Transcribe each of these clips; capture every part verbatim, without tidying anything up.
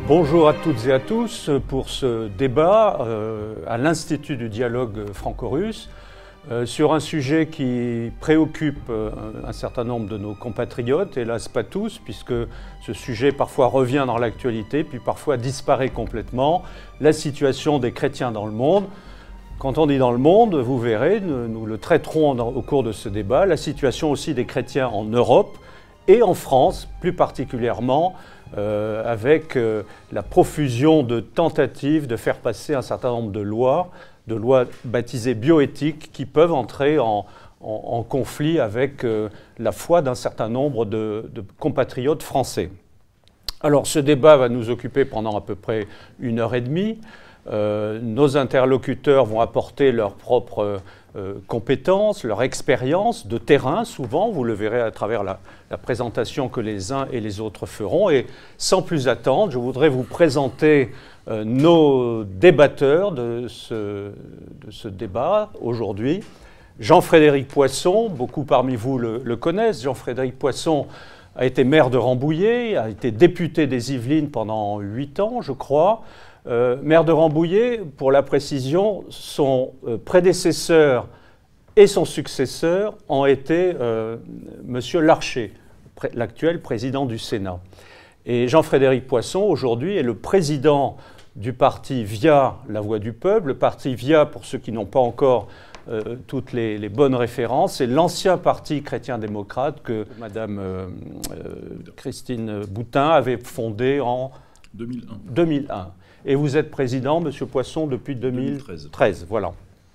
Bonjour à toutes et à tous pour ce débat euh, à l'Institut du dialogue franco-russe euh, sur un sujet qui préoccupe euh, un certain nombre de nos compatriotes, hélas pas tous, puisque ce sujet parfois revient dans l'actualité, puis parfois disparaît complètement, la situation des chrétiens dans le monde. Quand on dit dans le monde, vous verrez, nous, nous le traiterons dans, au cours de ce débat, la situation aussi des chrétiens en Europe et en France, plus particulièrement, Euh, avec euh, la profusion de tentatives de faire passer un certain nombre de lois, de lois baptisées bioéthiques, qui peuvent entrer en, en, en conflit avec euh, la foi d'un certain nombre de, de compatriotes français. Alors ce débat va nous occuper pendant à peu près une heure et demie. Euh, nos interlocuteurs vont apporter leurs propres euh, compétences, leur expérience de terrain, souvent, vous le verrez à travers la, la présentation que les uns et les autres feront. Et sans plus attendre, je voudrais vous présenter euh, nos débatteurs de ce, de ce débat aujourd'hui. Jean-Frédéric Poisson, beaucoup parmi vous le, le connaissent. Jean-Frédéric Poisson a été maire de Rambouillet, a été député des Yvelines pendant huit ans, je crois. Euh, maire de Rambouillet, pour la précision, son euh, prédécesseur et son successeur ont été euh, M. Larcher, pr- l'actuel président du Sénat. Et Jean-Frédéric Poisson, aujourd'hui, est le président du parti Via, la Voix du Peuple. Le parti Via, pour ceux qui n'ont pas encore euh, toutes les, les bonnes références, c'est l'ancien parti chrétien-démocrate que Mme euh, euh, Christine Boutin avait fondé en deux mille un. deux mille un. Et vous êtes président, M. Poisson, depuis deux mille treize. Voilà.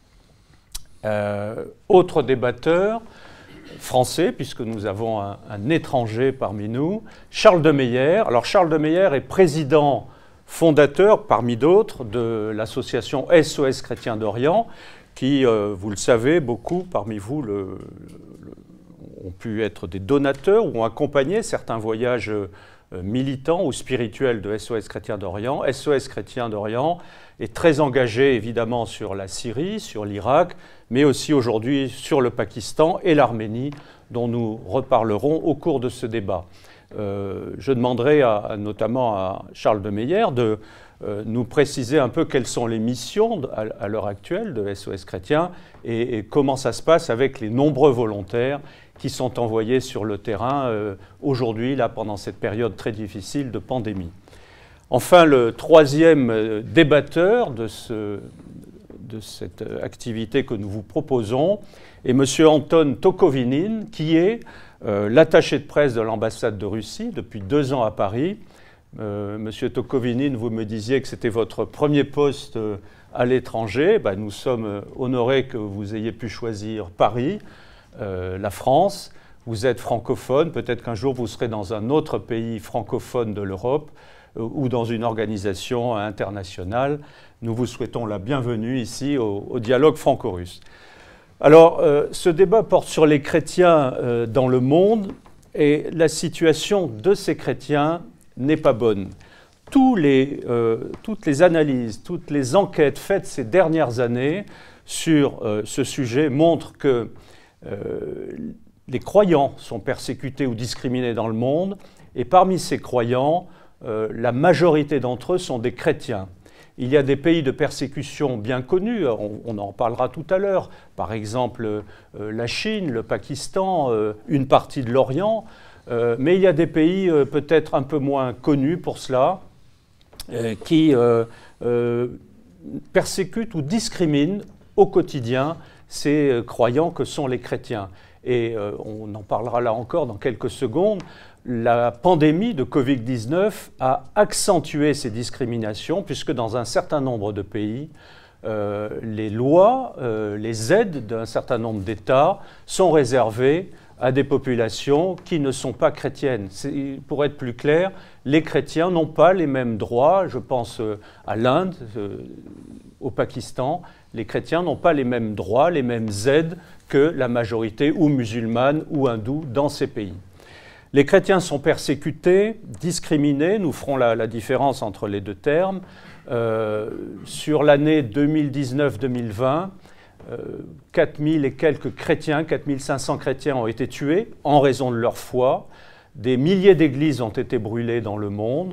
Euh, autre débatteur français, puisque nous avons un, un étranger parmi nous, Charles de Meyer. Alors Charles de Meyer est président fondateur, parmi d'autres, de l'association S O S Chrétiens d'Orient, qui, euh, vous le savez, beaucoup parmi vous le, le, ont pu être des donateurs ou ont accompagné certains voyages militants ou spirituels de S O S Chrétiens d'Orient. S O S Chrétiens d'Orient est très engagé évidemment sur la Syrie, sur l'Irak, mais aussi aujourd'hui sur le Pakistan et l'Arménie, dont nous reparlerons au cours de ce débat. Euh, je demanderai à, à, notamment à Charles de Meyer de euh, nous préciser un peu quelles sont les missions à, à l'heure actuelle de S O S Chrétiens et, et comment ça se passe avec les nombreux volontaires qui sont envoyés sur le terrain euh, aujourd'hui, là, pendant cette période très difficile de pandémie. Enfin, le troisième euh, débatteur de, ce, de cette activité que nous vous proposons est M. Anton Tokovinin, qui est euh, l'attaché de presse de l'ambassade de Russie depuis deux ans à Paris. Euh, M. Tokovinin, vous me disiez que c'était votre premier poste euh, à l'étranger. Ben, nous sommes honorés que vous ayez pu choisir Paris. Euh, la France, vous êtes francophone, peut-être qu'un jour vous serez dans un autre pays francophone de l'Europe euh, ou dans une organisation internationale. Nous vous souhaitons la bienvenue ici au, au dialogue franco-russe. Alors, euh, ce débat porte sur les chrétiens euh, dans le monde et la situation de ces chrétiens n'est pas bonne. Tous les, euh, toutes les analyses, toutes les enquêtes faites ces dernières années sur euh, ce sujet montrent que Euh, les croyants sont persécutés ou discriminés dans le monde, et parmi ces croyants, euh, la majorité d'entre eux sont des chrétiens. Il y a des pays de persécution bien connus, on, on en parlera tout à l'heure, par exemple euh, la Chine, le Pakistan, euh, une partie de l'Orient, euh, mais il y a des pays euh, peut-être un peu moins connus pour cela, euh, qui euh, euh, persécutent ou discriminent au quotidien ces croyants que sont les chrétiens. Et euh, on en parlera là encore dans quelques secondes. La pandémie de covid dix-neuf a accentué ces discriminations, puisque dans un certain nombre de pays, euh, les lois, euh, les aides d'un certain nombre d'États sont réservées à des populations qui ne sont pas chrétiennes. C'est, pour être plus clair, les chrétiens n'ont pas les mêmes droits, je pense euh, à l'Inde, euh, au Pakistan, les chrétiens n'ont pas les mêmes droits, les mêmes aides que la majorité ou musulmane ou hindoue dans ces pays. Les chrétiens sont persécutés, discriminés, nous ferons la, la différence entre les deux termes. Euh, sur l'année deux mille dix-neuf deux mille vingt, euh, quatre mille et quelques chrétiens, quatre mille cinq cents chrétiens ont été tués en raison de leur foi. Des milliers d'églises ont été brûlées dans le monde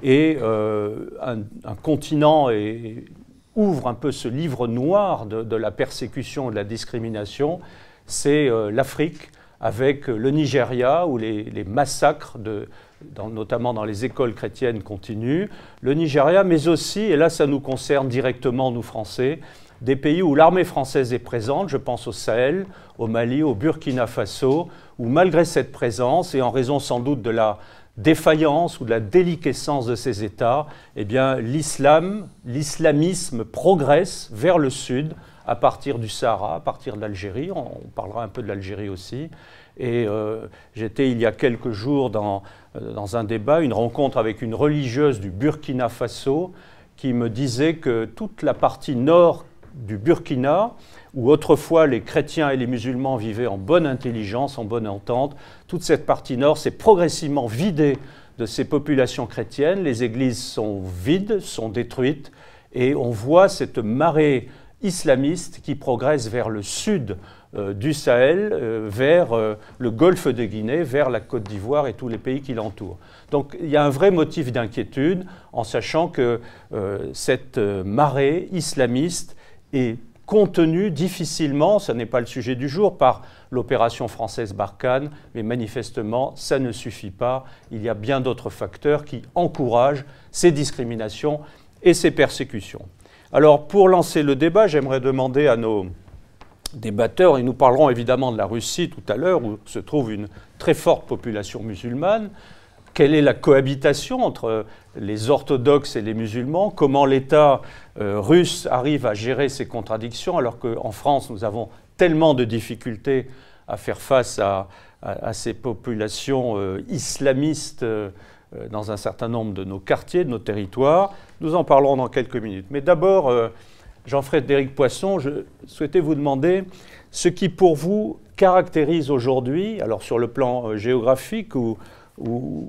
Et euh, un, un continent est, ouvre un peu ce livre noir de, de la persécution et de la discrimination, c'est euh, l'Afrique, avec le Nigeria, où les, les massacres, de, dans, notamment dans les écoles chrétiennes, continuent. Le Nigeria, mais aussi, et là ça nous concerne directement, nous Français, des pays où l'armée française est présente, je pense au Sahel, au Mali, au Burkina Faso, où malgré cette présence, et en raison sans doute de la défaillance ou de la déliquescence de ces États, eh bien l'islam, l'islamisme progresse vers le sud, à partir du Sahara, à partir de l'Algérie. On parlera un peu de l'Algérie aussi. Et euh, j'étais il y a quelques jours dans, euh, dans un débat, une rencontre avec une religieuse du Burkina Faso qui me disait que toute la partie nord du Burkina, où autrefois les chrétiens et les musulmans vivaient en bonne intelligence, en bonne entente, toute cette partie nord s'est progressivement vidée de ces populations chrétiennes. Les églises sont vides, sont détruites, et on voit cette marée islamiste qui progresse vers le sud euh, du Sahel, euh, vers euh, le golfe de Guinée, vers la Côte d'Ivoire et tous les pays qui l'entourent. Donc il y a un vrai motif d'inquiétude en sachant que euh, cette marée islamiste est contenue difficilement, ce n'est pas le sujet du jour, par l'opération française Barkhane, mais manifestement ça ne suffit pas. Il y a bien d'autres facteurs qui encouragent ces discriminations et ces persécutions. Alors, pour lancer le débat, j'aimerais demander à nos débatteurs, et nous parlerons évidemment de la Russie tout à l'heure, où se trouve une très forte population musulmane, quelle est la cohabitation entre les orthodoxes et les musulmans, comment l'État euh, russe arrive à gérer ces contradictions, alors qu'en France, nous avons tellement de difficultés à faire face à, à, à ces populations euh, islamistes euh, dans un certain nombre de nos quartiers, de nos territoires. Nous en parlerons dans quelques minutes. Mais d'abord, euh, Jean-Frédéric Poisson, je souhaitais vous demander ce qui, pour vous, caractérise aujourd'hui, alors sur le plan euh, géographique ou, ou,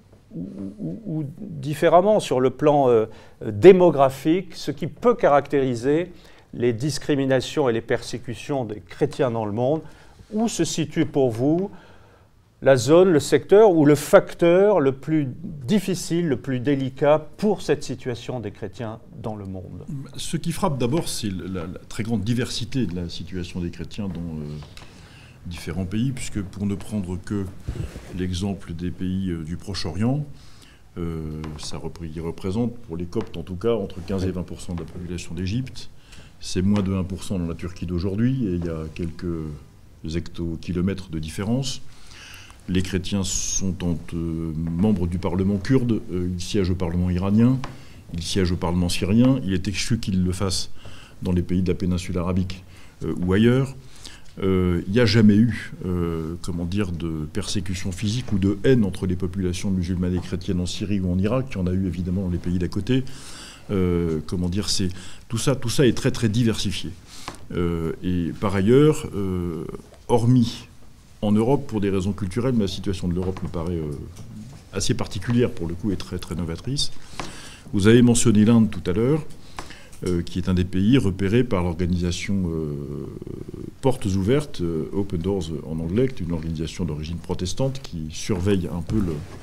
ou, ou différemment sur le plan euh, démographique, ce qui peut caractériser les discriminations et les persécutions des chrétiens dans le monde. Où se situe pour vous la zone, le secteur ou le facteur le plus difficile, le plus délicat pour cette situation des chrétiens dans le monde? Ce qui frappe d'abord, c'est la, la très grande diversité de la situation des chrétiens dans euh, différents pays, puisque pour ne prendre que l'exemple des pays euh, du Proche-Orient, euh, ça représente, pour les Coptes en tout cas, entre quinze et vingt pour cent de la population d'Égypte. C'est moins de un pour cent dans la Turquie d'aujourd'hui, et il y a quelques hectokilomètres de différence. Les chrétiens sont entre, euh, membres du Parlement kurde, euh, ils siègent au Parlement iranien, ils siègent au Parlement syrien. Il est exclu qu'ils le fassent dans les pays de la péninsule arabique euh, ou ailleurs. Euh, il n'y a jamais eu euh, comment dire, de persécution physique ou de haine entre les populations musulmanes et chrétiennes en Syrie ou en Irak. Il y en a eu évidemment dans les pays d'à côté. Euh, comment dire, c'est, tout ça, tout ça est très très diversifié. Euh, et par ailleurs, euh, hormis en Europe, pour des raisons culturelles, mais la situation de l'Europe me paraît euh, assez particulière pour le coup et très, très novatrice. Vous avez mentionné l'Inde tout à l'heure, euh, qui est un des pays repérés par l'organisation euh, Portes Ouvertes, euh, Open Doors en anglais, qui est une organisation d'origine protestante qui surveille un peu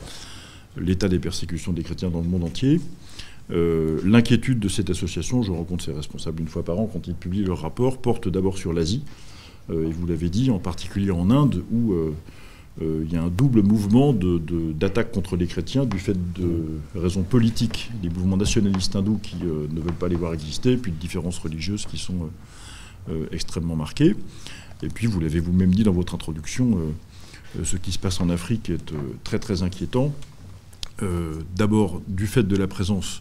le, l'état des persécutions des chrétiens dans le monde entier. Euh, l'inquiétude de cette association, je rencontre ses responsables une fois par an quand ils publient leur rapport, porte d'abord sur l'Asie. Euh, et vous l'avez dit, en particulier en Inde, où euh, euh, il y a un double mouvement de, de, d'attaque contre les chrétiens du fait de raisons politiques, des mouvements nationalistes hindous qui euh, ne veulent pas les voir exister, puis de différences religieuses qui sont euh, euh, extrêmement marquées. Et puis, vous l'avez vous-même dit dans votre introduction, euh, ce qui se passe en Afrique est euh, très très inquiétant. Euh, d'abord, du fait de la présence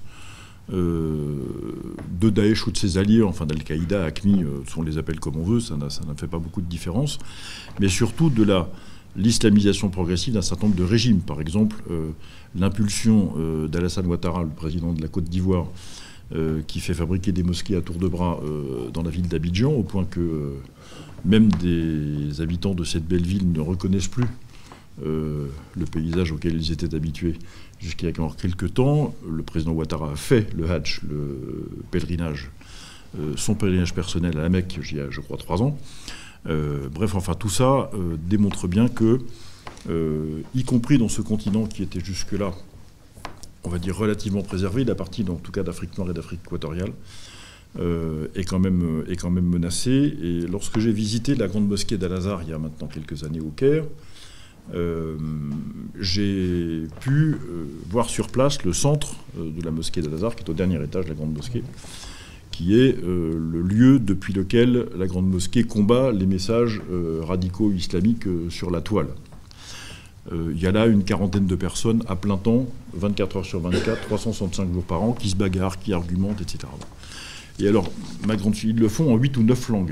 Euh, de Daesh ou de ses alliés, enfin d'Al-Qaïda, Aqmi, euh, on les appelle comme on veut, ça ne fait pas beaucoup de différence, mais surtout de la, l'islamisation progressive d'un certain nombre de régimes. Par exemple, euh, l'impulsion euh, d'Alassane Ouattara, le président de la Côte d'Ivoire, euh, qui fait fabriquer des mosquées à tour de bras euh, dans la ville d'Abidjan, au point que euh, même des habitants de cette belle ville ne reconnaissent plus euh, le paysage auquel ils étaient habitués jusqu'il y a encore quelques temps. Le président Ouattara a fait le Hajj, le pèlerinage, euh, son pèlerinage personnel à la Mecque, il y a, je crois, trois ans. Euh, bref, enfin, tout ça euh, démontre bien que, euh, y compris dans ce continent qui était jusque-là on va dire, relativement préservée. La partie, en tout cas, d'Afrique noire et d'Afrique équatoriale euh, est, quand même, est quand même menacée. Et lorsque j'ai visité la grande mosquée d'Al-Azhar, il y a maintenant quelques années au Caire, euh, j'ai pu euh, voir sur place le centre euh, de la mosquée d'Al-Azhar, qui est au dernier étage de la grande mosquée, qui est euh, le lieu depuis lequel la grande mosquée combat les messages euh, radicaux islamiques euh, sur la toile. Euh, il y a là une quarantaine de personnes à plein temps, vingt-quatre heures sur vingt-quatre, trois cent soixante-cinq jours par an, qui se bagarrent, qui argumentent, et cetera. Et alors, ma grande fille, ils le font en huit ou neuf langues,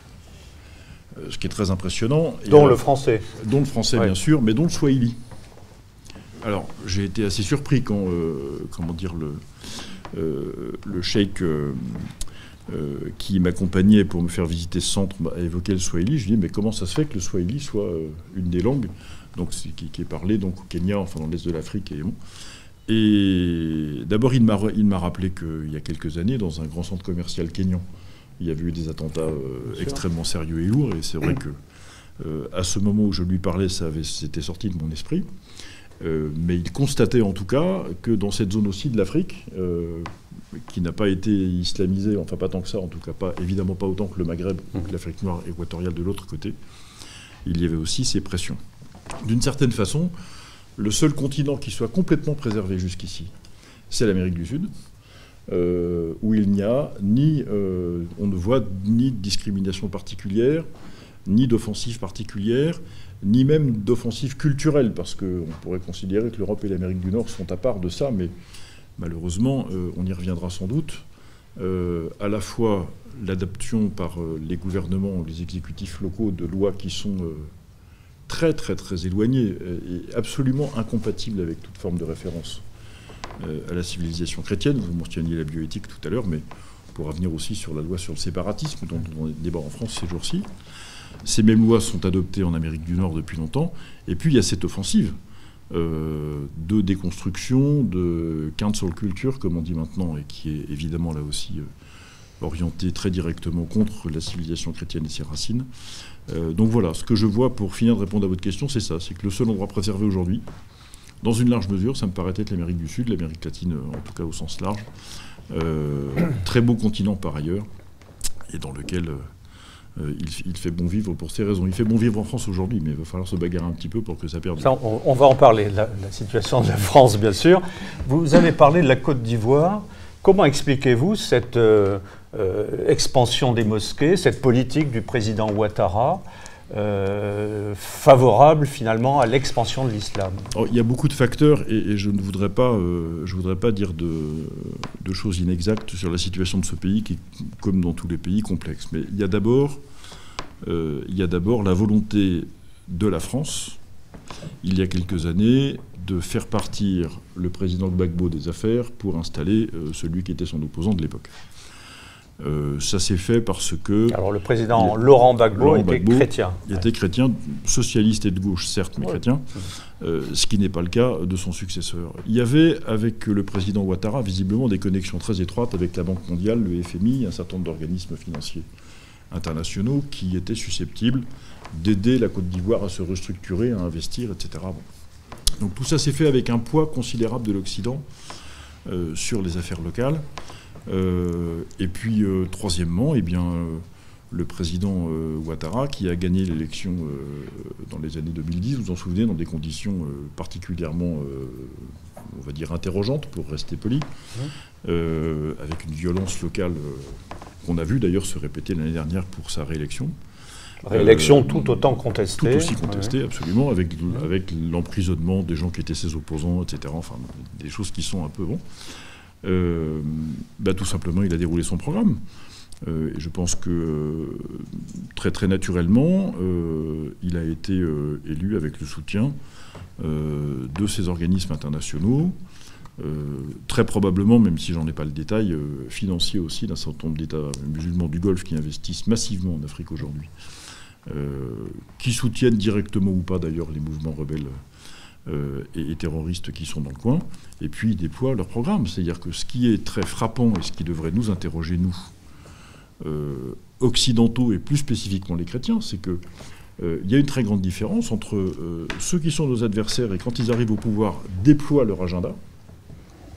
euh, ce qui est très impressionnant. Dont alors, le français. Dont le français, ouais. Bien sûr, mais dont le swahili. Alors, j'ai été assez surpris quand, euh, comment dire, le, euh, le cheikh euh, euh, qui m'accompagnait pour me faire visiter ce centre a évoqué le swahili. Je lui ai dit, mais comment ça se fait que le swahili soit euh, une des langues donc, qui, qui est parlé donc, au Kenya, enfin dans l'est de l'Afrique. Et, bon. et d'abord, il m'a, il m'a rappelé qu'il y a quelques années, dans un grand centre commercial kényan, il y avait eu des attentats euh, extrêmement sérieux et lourds. Et c'est vrai que euh, à ce moment où je lui parlais, ça avait, c'était sorti de mon esprit. Euh, mais il constatait en tout cas que dans cette zone aussi de l'Afrique, euh, qui n'a pas été islamisée, enfin pas tant que ça, en tout cas pas, évidemment pas autant que le Maghreb ou que l'Afrique noire équatoriale de l'autre côté, il y avait aussi ces pressions. D'une certaine façon, le seul continent qui soit complètement préservé jusqu'ici, c'est l'Amérique du Sud, euh, où il n'y a ni, euh, on ne voit ni de discrimination particulière, ni d'offensive particulière, ni même d'offensive culturelle, parce qu'on pourrait considérer que l'Europe et l'Amérique du Nord sont à part de ça, mais malheureusement, euh, on y reviendra sans doute, euh, à la fois l'adoption par euh, les gouvernements, les exécutifs locaux de lois qui sont euh, très très très éloignées et absolument incompatibles avec toute forme de référence euh, à la civilisation chrétienne. Vous mentionniez la bioéthique tout à l'heure, mais on pourra venir aussi sur la loi sur le séparatisme, dont on débat en France ces jours-ci. Ces mêmes lois sont adoptées en Amérique du Nord depuis longtemps. Et puis il y a cette offensive euh, de déconstruction, de cancel culture, comme on dit maintenant, et qui est évidemment là aussi euh, orientée très directement contre la civilisation chrétienne et ses racines. Euh, donc voilà, ce que je vois pour finir de répondre à votre question, c'est ça. C'est que le seul endroit préservé aujourd'hui, dans une large mesure, ça me paraît être l'Amérique du Sud, l'Amérique latine en tout cas au sens large. Euh, très beau continent par ailleurs, et dans lequel... Euh, Euh, il, il fait bon vivre pour ces raisons. Il fait bon vivre en France aujourd'hui, mais il va falloir se bagarrer un petit peu pour que ça perde. Ça, on, on va en parler, la, la situation de la France, bien sûr. Vous avez parlé de la Côte d'Ivoire. Comment expliquez-vous cette euh, euh, expansion des mosquées, cette politique du président Ouattara, euh, favorable finalement à l'expansion de l'islam? Alors, il y a beaucoup de facteurs, et, et je ne voudrais pas, euh, je voudrais pas dire de, de choses inexactes sur la situation de ce pays, qui est, comme dans tous les pays, complexe. Mais il y a d'abord, euh, il y a d'abord la volonté de la France, il y a quelques années, de faire partir le président Gbagbo des affaires pour installer euh, celui qui était son opposant de l'époque. Euh, ça s'est fait parce que... Alors le président a, Laurent Gbagbo Laurent était Gbagbo chrétien. Il était chrétien, socialiste et de gauche, certes, mais ouais. chrétien, euh, ce qui n'est pas le cas de son successeur. Il y avait, avec le président Ouattara, visiblement des connexions très étroites avec la Banque mondiale, le F M I, un certain nombre d'organismes financiers internationaux qui étaient susceptibles d'aider la Côte d'Ivoire à se restructurer, à investir, et cetera. Bon. Donc tout ça s'est fait avec un poids considérable de l'Occident euh, sur les affaires locales. Euh, et puis, euh, troisièmement, eh bien, euh, le président euh, Ouattara, qui a gagné l'élection euh, dans les années deux mille dix, vous vous en souvenez, dans des conditions euh, particulièrement, euh, on va dire, interrogeantes, pour rester poli, mmh. euh, avec une violence locale euh, qu'on a vu d'ailleurs se répéter l'année dernière pour sa réélection. Réélection euh, tout autant contestée. Tout aussi contestée, ouais. Absolument, avec, mmh. avec l'emprisonnement des gens qui étaient ses opposants, et cetera. Enfin, des choses qui sont un peu bon. Euh, bah, tout simplement, il a déroulé son programme. Euh, et je pense que euh, très très naturellement, euh, il a été euh, élu avec le soutien euh, de ces organismes internationaux, euh, très probablement, même si j'en ai pas le détail, euh, financier aussi d'un certain nombre d'États musulmans du Golfe qui investissent massivement en Afrique aujourd'hui, euh, qui soutiennent directement ou pas d'ailleurs les mouvements rebelles Euh, et, et terroristes qui sont dans le coin, et puis ils déploient leur programme. C'est-à-dire que ce qui est très frappant et ce qui devrait nous interroger, nous, euh, occidentaux et plus spécifiquement les chrétiens, c'est qu'il euh, y a une très grande différence entre euh, ceux qui sont nos adversaires et quand ils arrivent au pouvoir déploient leur agenda,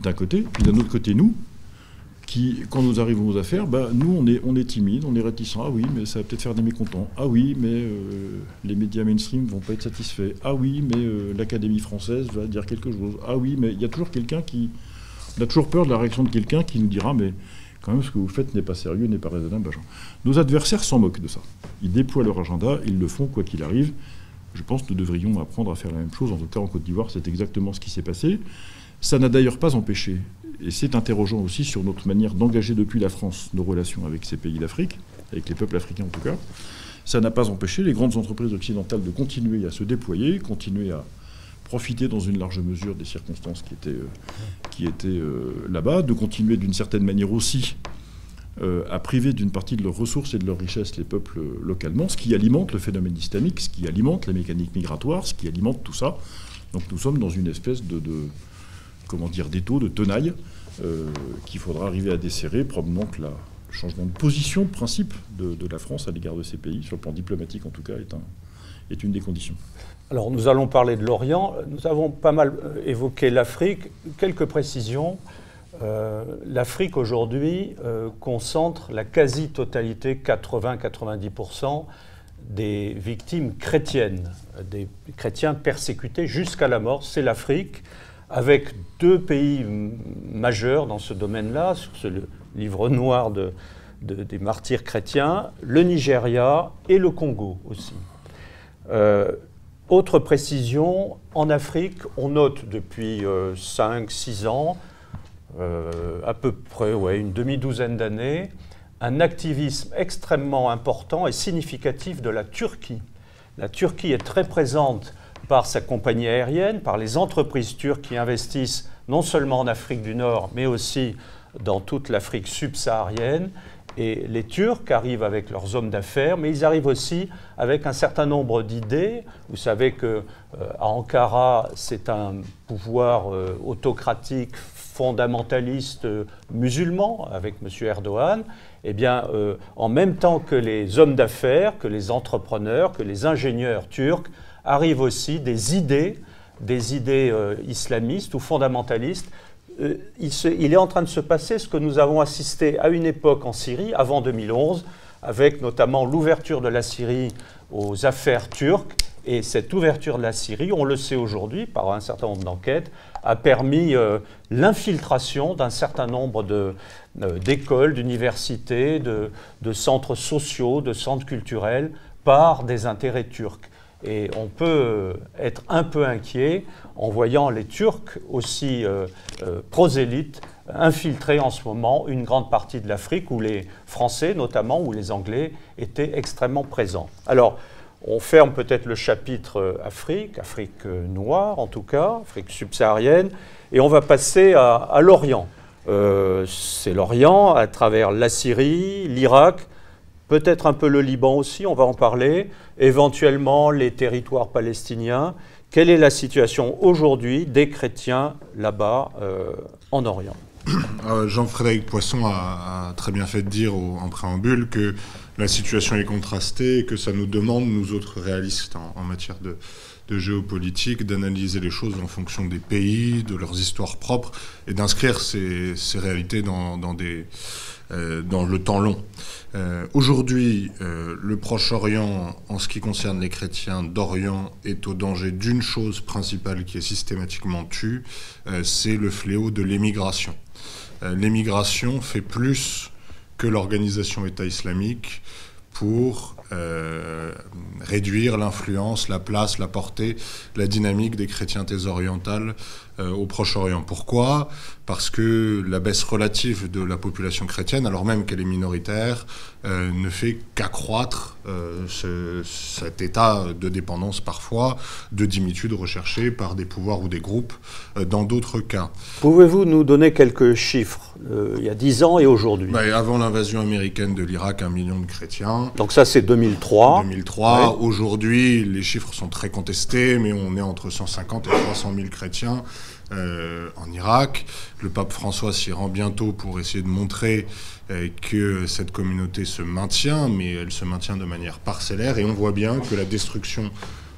d'un côté, puis d'un autre côté, nous, qui, quand nous arrivons aux affaires, bah, nous, on est, on est timide, on est réticent. Ah oui, mais ça va peut-être faire des mécontents. Ah oui, mais euh, les médias mainstream vont pas être satisfaits. Ah oui, mais euh, l'Académie française va dire quelque chose. Ah oui, mais il y a toujours quelqu'un qui... On a toujours peur de la réaction de quelqu'un qui nous dira « mais quand même, ce que vous faites n'est pas sérieux, n'est pas raisonnable. » Nos adversaires s'en moquent de ça. Ils déploient leur agenda, ils le font quoi qu'il arrive. Je pense que nous devrions apprendre à faire la même chose. En tout cas, en Côte d'Ivoire, c'est exactement ce qui s'est passé. Ça n'a d'ailleurs pas empêché, et c'est interrogeant aussi sur notre manière d'engager depuis la France nos relations avec ces pays d'Afrique, avec les peuples africains en tout cas, ça n'a pas empêché les grandes entreprises occidentales de continuer à se déployer, continuer à profiter dans une large mesure des circonstances qui étaient, euh, qui étaient euh, là-bas, de continuer d'une certaine manière aussi euh, à priver d'une partie de leurs ressources et de leurs richesses les peuples euh, localement, ce qui alimente le phénomène islamique, ce qui alimente les mécaniques migratoires, ce qui alimente tout ça. Donc nous sommes dans une espèce de... de comment dire, d'étau, de tenaille, euh, qu'il faudra arriver à desserrer, probablement que la, le changement de position, de principe de, de la France à l'égard de ces pays, sur le plan diplomatique en tout cas, est, un, est une des conditions. Alors nous allons parler de l'Orient, nous avons pas mal évoqué l'Afrique, quelques précisions. Euh, L'Afrique aujourd'hui euh, concentre la quasi-totalité, quatre-vingts à quatre-vingt-dix pour cent des victimes chrétiennes, des chrétiens persécutés jusqu'à la mort, c'est l'Afrique, avec deux pays majeurs dans ce domaine-là, sur ce livre noir de, de, des martyrs chrétiens, le Nigeria et le Congo aussi. Euh, autre précision, en Afrique, on note depuis euh, cinq six ans, euh, à peu près ouais, une demi-douzaine d'années, un activisme extrêmement important et significatif de la Turquie. La Turquie est très présente par sa compagnie aérienne, par les entreprises turques qui investissent non seulement en Afrique du Nord, mais aussi dans toute l'Afrique subsaharienne. Et les Turcs arrivent avec leurs hommes d'affaires, mais ils arrivent aussi avec un certain nombre d'idées. Vous savez qu'à euh, Ankara, c'est un pouvoir euh, autocratique, fondamentaliste, euh, musulman, avec M. Erdogan. Eh bien, euh, en même temps que les hommes d'affaires, que les entrepreneurs, que les ingénieurs turcs, arrivent aussi des idées, des idées euh, islamistes ou fondamentalistes. Euh, il, se, il est en train de se passer ce que nous avons assisté à une époque en Syrie, avant deux mille onze, avec notamment l'ouverture de la Syrie aux affaires turques. Et cette ouverture de la Syrie, on le sait aujourd'hui par un certain nombre d'enquêtes, a permis euh, l'infiltration d'un certain nombre de, euh, d'écoles, d'universités, de, de centres sociaux, de centres culturels par des intérêts turcs. Et on peut être un peu inquiet en voyant les Turcs aussi euh, euh, prosélytes infiltrer en ce moment une grande partie de l'Afrique où les Français notamment, où les Anglais étaient extrêmement présents. Alors, on ferme peut-être le chapitre Afrique, Afrique noire en tout cas, Afrique subsaharienne, et on va passer à, à l'Orient. Euh, c'est l'Orient à travers la Syrie, l'Irak, peut-être un peu le Liban aussi, on va en parler, éventuellement les territoires palestiniens. Quelle est la situation aujourd'hui des chrétiens là-bas euh, en Orient ? euh, Jean-Frédéric Poisson a, a très bien fait de dire au, en préambule que la situation est contrastée et que ça nous demande, nous autres réalistes en, en matière de, de géopolitique, d'analyser les choses en fonction des pays, de leurs histoires propres et d'inscrire ces, ces réalités dans, dans des... dans le temps long. Euh, Aujourd'hui, euh, le Proche-Orient, en ce qui concerne les chrétiens d'Orient, est au danger d'une chose principale qui est systématiquement tue, euh, c'est le fléau de l'émigration. Euh, l'émigration fait plus que l'organisation État islamique pour euh, réduire l'influence, la place, la portée, la dynamique des chrétientés orientales euh, au Proche-Orient. Pourquoi ? Parce que la baisse relative de la population chrétienne, alors même qu'elle est minoritaire, euh, ne fait qu'accroître euh, ce, cet état de dépendance parfois, de dimitude recherchée par des pouvoirs ou des groupes euh, dans d'autres cas. Pouvez-vous nous donner quelques chiffres, euh, il y a dix ans et aujourd'hui ? Bah, avant l'invasion américaine de l'Irak, un million de chrétiens. Donc ça c'est deux mille trois. deux mille trois. Ouais. Aujourd'hui, les chiffres sont très contestés, mais on est entre cent cinquante et trois cent mille chrétiens. Euh, en Irak. Le pape François s'y rend bientôt pour essayer de montrer euh, que cette communauté se maintient, mais elle se maintient de manière parcellaire, et on voit bien que la destruction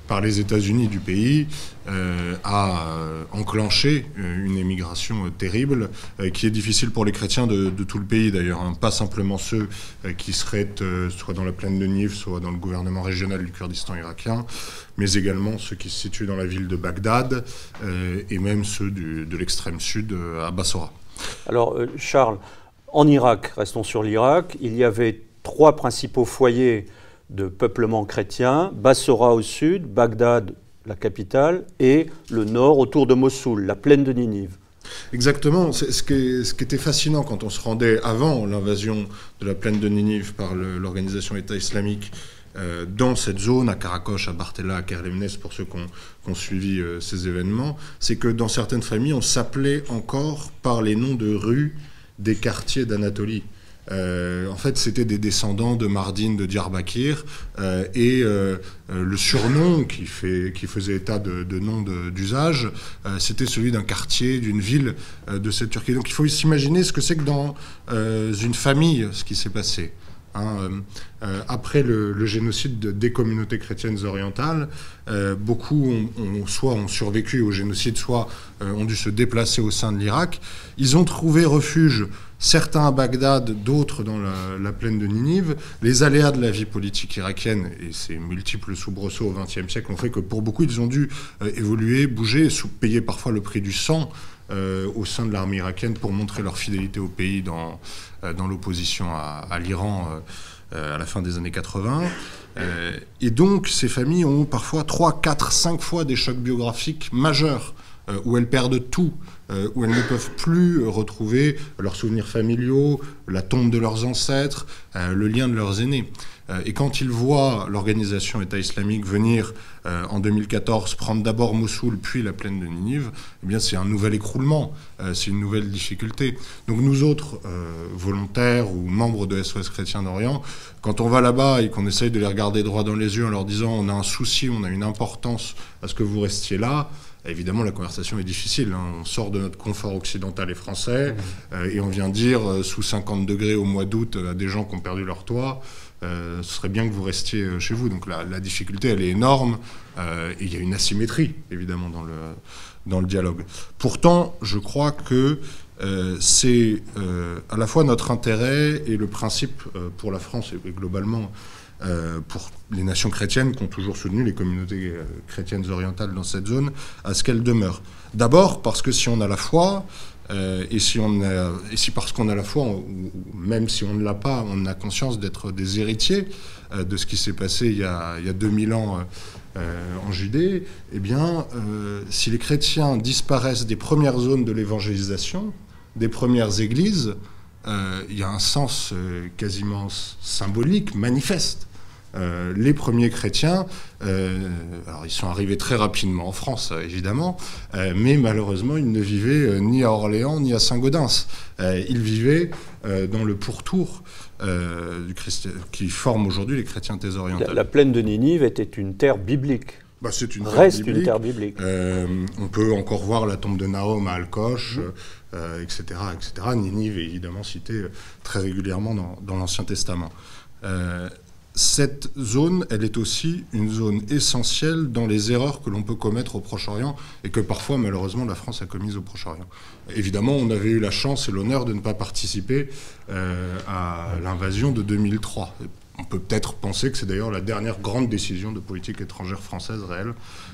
par les États-Unis du pays euh, a euh, enclenché euh, une émigration euh, terrible euh, qui est difficile pour les chrétiens de, de tout le pays d'ailleurs, hein. Pas simplement ceux euh, qui seraient euh, soit dans la plaine de Niv, soit dans le gouvernement régional du Kurdistan irakien, mais également ceux qui se situent dans la ville de Bagdad euh, et même ceux du, de l'extrême sud euh, à Bassora. Alors euh, Charles, en Irak, restons sur l'Irak, il y avait trois principaux foyers de peuplement chrétien, Bassora au sud, Bagdad, la capitale, et le nord autour de Mossoul, la plaine de Ninive. Exactement. C'est ce, qui, ce qui était fascinant quand on se rendait avant l'invasion de la plaine de Ninive par le, l'organisation État islamique euh, dans cette zone, à Karakosh, à Bartella, à Kerlemnes, pour ceux qui ont, qui ont suivi euh, ces événements, c'est que dans certaines familles, on s'appelait encore par les noms de rues des quartiers d'Anatolie. Euh, en fait, c'était des descendants de Mardin de Diyarbakir euh, et euh, euh, le surnom qui, fait, qui faisait état de, de nom de, d'usage, euh, c'était celui d'un quartier, d'une ville euh, de cette Turquie. Donc il faut s'imaginer ce que c'est que dans euh, une famille, ce qui s'est passé. Hein, euh, euh, après le, le génocide de, des communautés chrétiennes orientales, euh, beaucoup ont, ont, soit ont survécu au génocide, soit euh, ont dû se déplacer au sein de l'Irak. Ils ont trouvé refuge, certains à Bagdad, d'autres dans la, la plaine de Ninive. Les aléas de la vie politique irakienne et ses multiples soubresauts au vingtième siècle ont fait que pour beaucoup, ils ont dû euh, évoluer, bouger, sous, payer parfois le prix du sang euh, au sein de l'armée irakienne pour montrer leur fidélité au pays dans, euh, dans l'opposition à, à l'Iran euh, à la fin des années quatre-vingts. Euh, et donc, ces familles ont parfois trois, quatre, cinq fois des chocs biographiques majeurs euh, où elles perdent tout. Euh, où elles ne peuvent plus retrouver leurs souvenirs familiaux, la tombe de leurs ancêtres, euh, le lien de leurs aînés. Euh, et quand ils voient l'organisation État islamique venir euh, en deux mille quatorze prendre d'abord Mossoul puis la plaine de Ninive, eh bien c'est un nouvel écroulement, euh, c'est une nouvelle difficulté. Donc nous autres, euh, volontaires ou membres de S O S Chrétiens d'Orient, quand on va là-bas et qu'on essaye de les regarder droit dans les yeux en leur disant on a un souci, on a une importance à ce que vous restiez là, évidemment, la conversation est difficile. Hein. On sort de notre confort occidental et français mmh. euh, et on vient dire euh, sous cinquante degrés au mois d'août à des gens qui ont perdu leur toit, euh, ce serait bien que vous restiez euh, chez vous. Donc la, la difficulté, elle est énorme euh, et il y a une asymétrie, évidemment, dans le, dans le dialogue. Pourtant, je crois que euh, c'est euh, à la fois notre intérêt et le principe euh, pour la France et, et globalement Euh, pour les nations chrétiennes qui ont toujours soutenu les communautés euh, chrétiennes orientales dans cette zone, à ce qu'elles demeurent. D'abord parce que si on a la foi, euh, et, si on a, et si parce qu'on a la foi, on, ou même si on ne l'a pas, on a conscience d'être des héritiers euh, de ce qui s'est passé il y a, il y a deux mille ans euh, en Judée, eh bien, euh, si les chrétiens disparaissent des premières zones de l'évangélisation, des premières églises, Euh, il y a un sens euh, quasiment symbolique, manifeste. Euh, les premiers chrétiens, euh, alors ils sont arrivés très rapidement en France, euh, évidemment, euh, mais malheureusement, ils ne vivaient euh, ni à Orléans, ni à Saint-Gaudens. Euh, ils vivaient euh, dans le pourtour euh, du Christi... qui forme aujourd'hui les chrétientés orientales. La, la plaine de Ninive était une terre biblique. Bah, c'est une terre Reste biblique. une terre biblique. Euh, on peut encore voir la tombe de Nahom à Al-Kosh, mmh. euh, et cetera, et cetera. Ninive est évidemment citée très régulièrement dans, dans l'Ancien Testament. Euh, cette zone, elle est aussi une zone essentielle dans les erreurs que l'on peut commettre au Proche-Orient et que parfois, malheureusement, la France a commises au Proche-Orient. Évidemment, on avait eu la chance et l'honneur de ne pas participer euh, à l'invasion de deux mille trois. On peut peut-être penser que c'est d'ailleurs la dernière grande décision de politique étrangère française réelle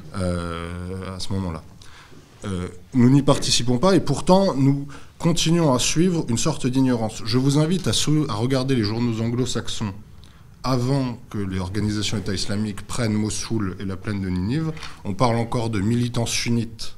euh, à ce moment-là. Euh, nous n'y participons pas et pourtant nous continuons à suivre une sorte d'ignorance. Je vous invite à, sou- à regarder les journaux anglo-saxons avant que les organisations État islamique prennent Mossoul et la plaine de Ninive. On parle encore de militants sunnites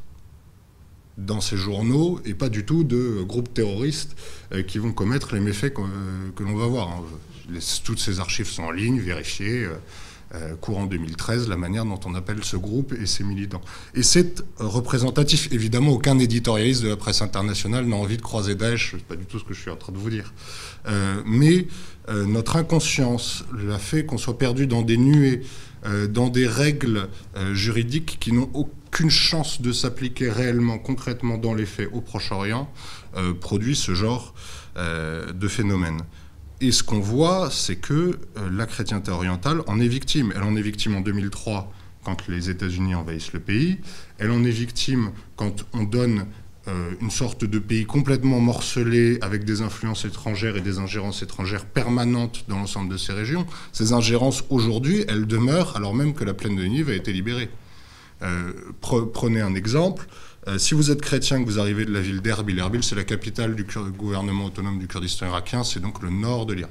dans ces journaux et pas du tout de groupes terroristes euh, qui vont commettre les méfaits que, euh, que l'on va voir. Hein. Les, toutes ces archives sont en ligne, vérifiées, euh, euh, courant deux mille treize, la manière dont on appelle ce groupe et ses militants. Et c'est représentatif. Évidemment, aucun éditorialiste de la presse internationale n'a envie de croiser Daesh, c'est pas du tout ce que je suis en train de vous dire. Euh, mais euh, notre inconscience, le fait qu'on soit perdu dans des nuées, euh, dans des règles euh, juridiques qui n'ont aucune chance de s'appliquer réellement, concrètement dans les faits au Proche-Orient, euh, produit ce genre euh, de phénomène. Et ce qu'on voit, c'est que euh, la chrétienté orientale en est victime. Elle en est victime en deux mille trois quand les États-Unis envahissent le pays. Elle en est victime quand on donne euh, une sorte de pays complètement morcelé avec des influences étrangères et des ingérences étrangères permanentes dans l'ensemble de ces régions. Ces ingérences, aujourd'hui, elles demeurent alors même que la plaine de Ninive a été libérée. Euh, pre- prenez un exemple. Euh, si vous êtes chrétien, que vous arrivez de la ville d'Erbil, Erbil c'est la capitale du gouvernement autonome du Kurdistan irakien, c'est donc le nord de l'Irak.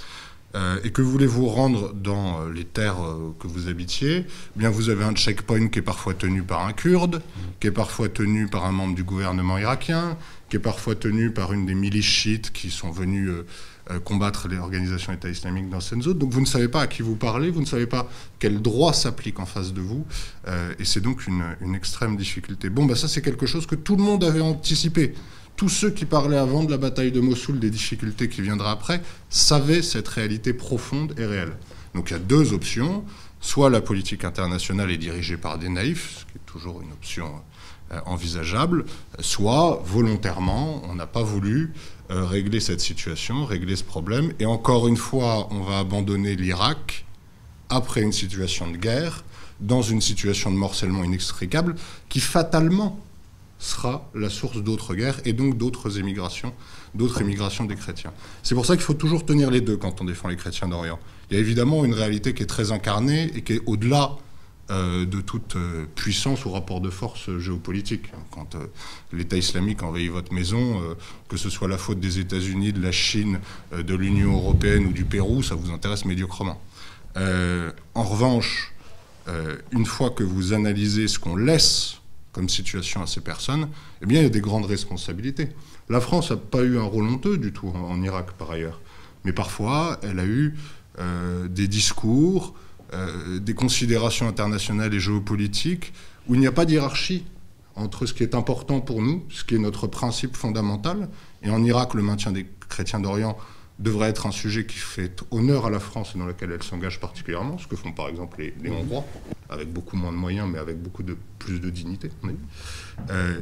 Euh, et que vous voulez vous rendre dans les terres euh, que vous habitiez, eh bien vous avez un checkpoint qui est parfois tenu par un Kurde, qui est parfois tenu par un membre du gouvernement irakien, qui est parfois tenu par une des milices chiites qui sont venues euh, euh, combattre les organisations État islamique dans cette zone. Donc vous ne savez pas à qui vous parlez, vous ne savez pas quel droit s'applique en face de vous, euh, et c'est donc une, une extrême difficulté. Bon, bah ça c'est quelque chose que tout le monde avait anticipé. Tous ceux qui parlaient avant de la bataille de Mossoul, des difficultés qui viendraient après, savaient cette réalité profonde et réelle. Donc il y a deux options. Soit la politique internationale est dirigée par des naïfs, ce qui est toujours une option euh, envisageable, soit volontairement, on n'a pas voulu euh, régler cette situation, régler ce problème. Et encore une fois, on va abandonner l'Irak après une situation de guerre, dans une situation de morcellement inextricable, qui fatalement sera la source d'autres guerres et donc d'autres émigrations, d'autres émigrations des chrétiens. C'est pour ça qu'il faut toujours tenir les deux quand on défend les chrétiens d'Orient. Il y a évidemment une réalité qui est très incarnée et qui est au-delà euh, de toute euh, puissance ou rapport de force euh, géopolitique. Quand euh, l'État islamique envahit votre maison, euh, que ce soit la faute des États-Unis, de la Chine, euh, de l'Union européenne ou du Pérou, ça vous intéresse médiocrement. Euh, en revanche, euh, une fois que vous analysez ce qu'on laisse comme situation à ces personnes, eh bien, il y a des grandes responsabilités. La France n'a pas eu un rôle honteux du tout en, en Irak, par ailleurs. Mais parfois, elle a eu euh, des discours, euh, des considérations internationales et géopolitiques où il n'y a pas de hiérarchie entre ce qui est important pour nous, ce qui est notre principe fondamental. Et en Irak, le maintien des chrétiens d'Orient devrait être un sujet qui fait honneur à la France et dans lequel elle s'engage particulièrement, ce que font par exemple les, les Hongrois, avec beaucoup moins de moyens, mais avec beaucoup de, plus de dignité. Oui. Euh,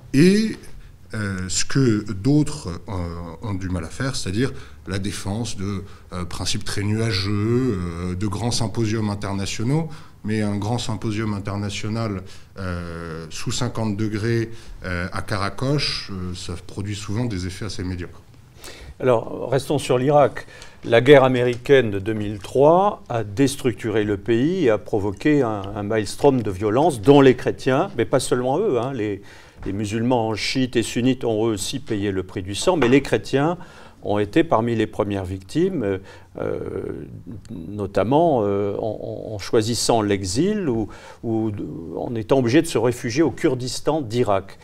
et euh, ce que d'autres euh, ont du mal à faire, c'est-à-dire la défense de euh, principes très nuageux, euh, de grands symposiums internationaux, mais un grand symposium international euh, sous cinquante degrés euh, à Karakoche, euh, ça produit souvent des effets assez médiocres. Alors, restons sur l'Irak. La guerre américaine de deux mille trois a déstructuré le pays et a provoqué un, un maelstrom de violence dont les chrétiens, mais pas seulement eux, hein, les, les musulmans chiites et sunnites ont eux aussi payé le prix du sang, mais les chrétiens ont été parmi les premières victimes, euh, notamment euh, en, en choisissant l'exil ou, ou en étant obligés de se réfugier au Kurdistan d'Irak.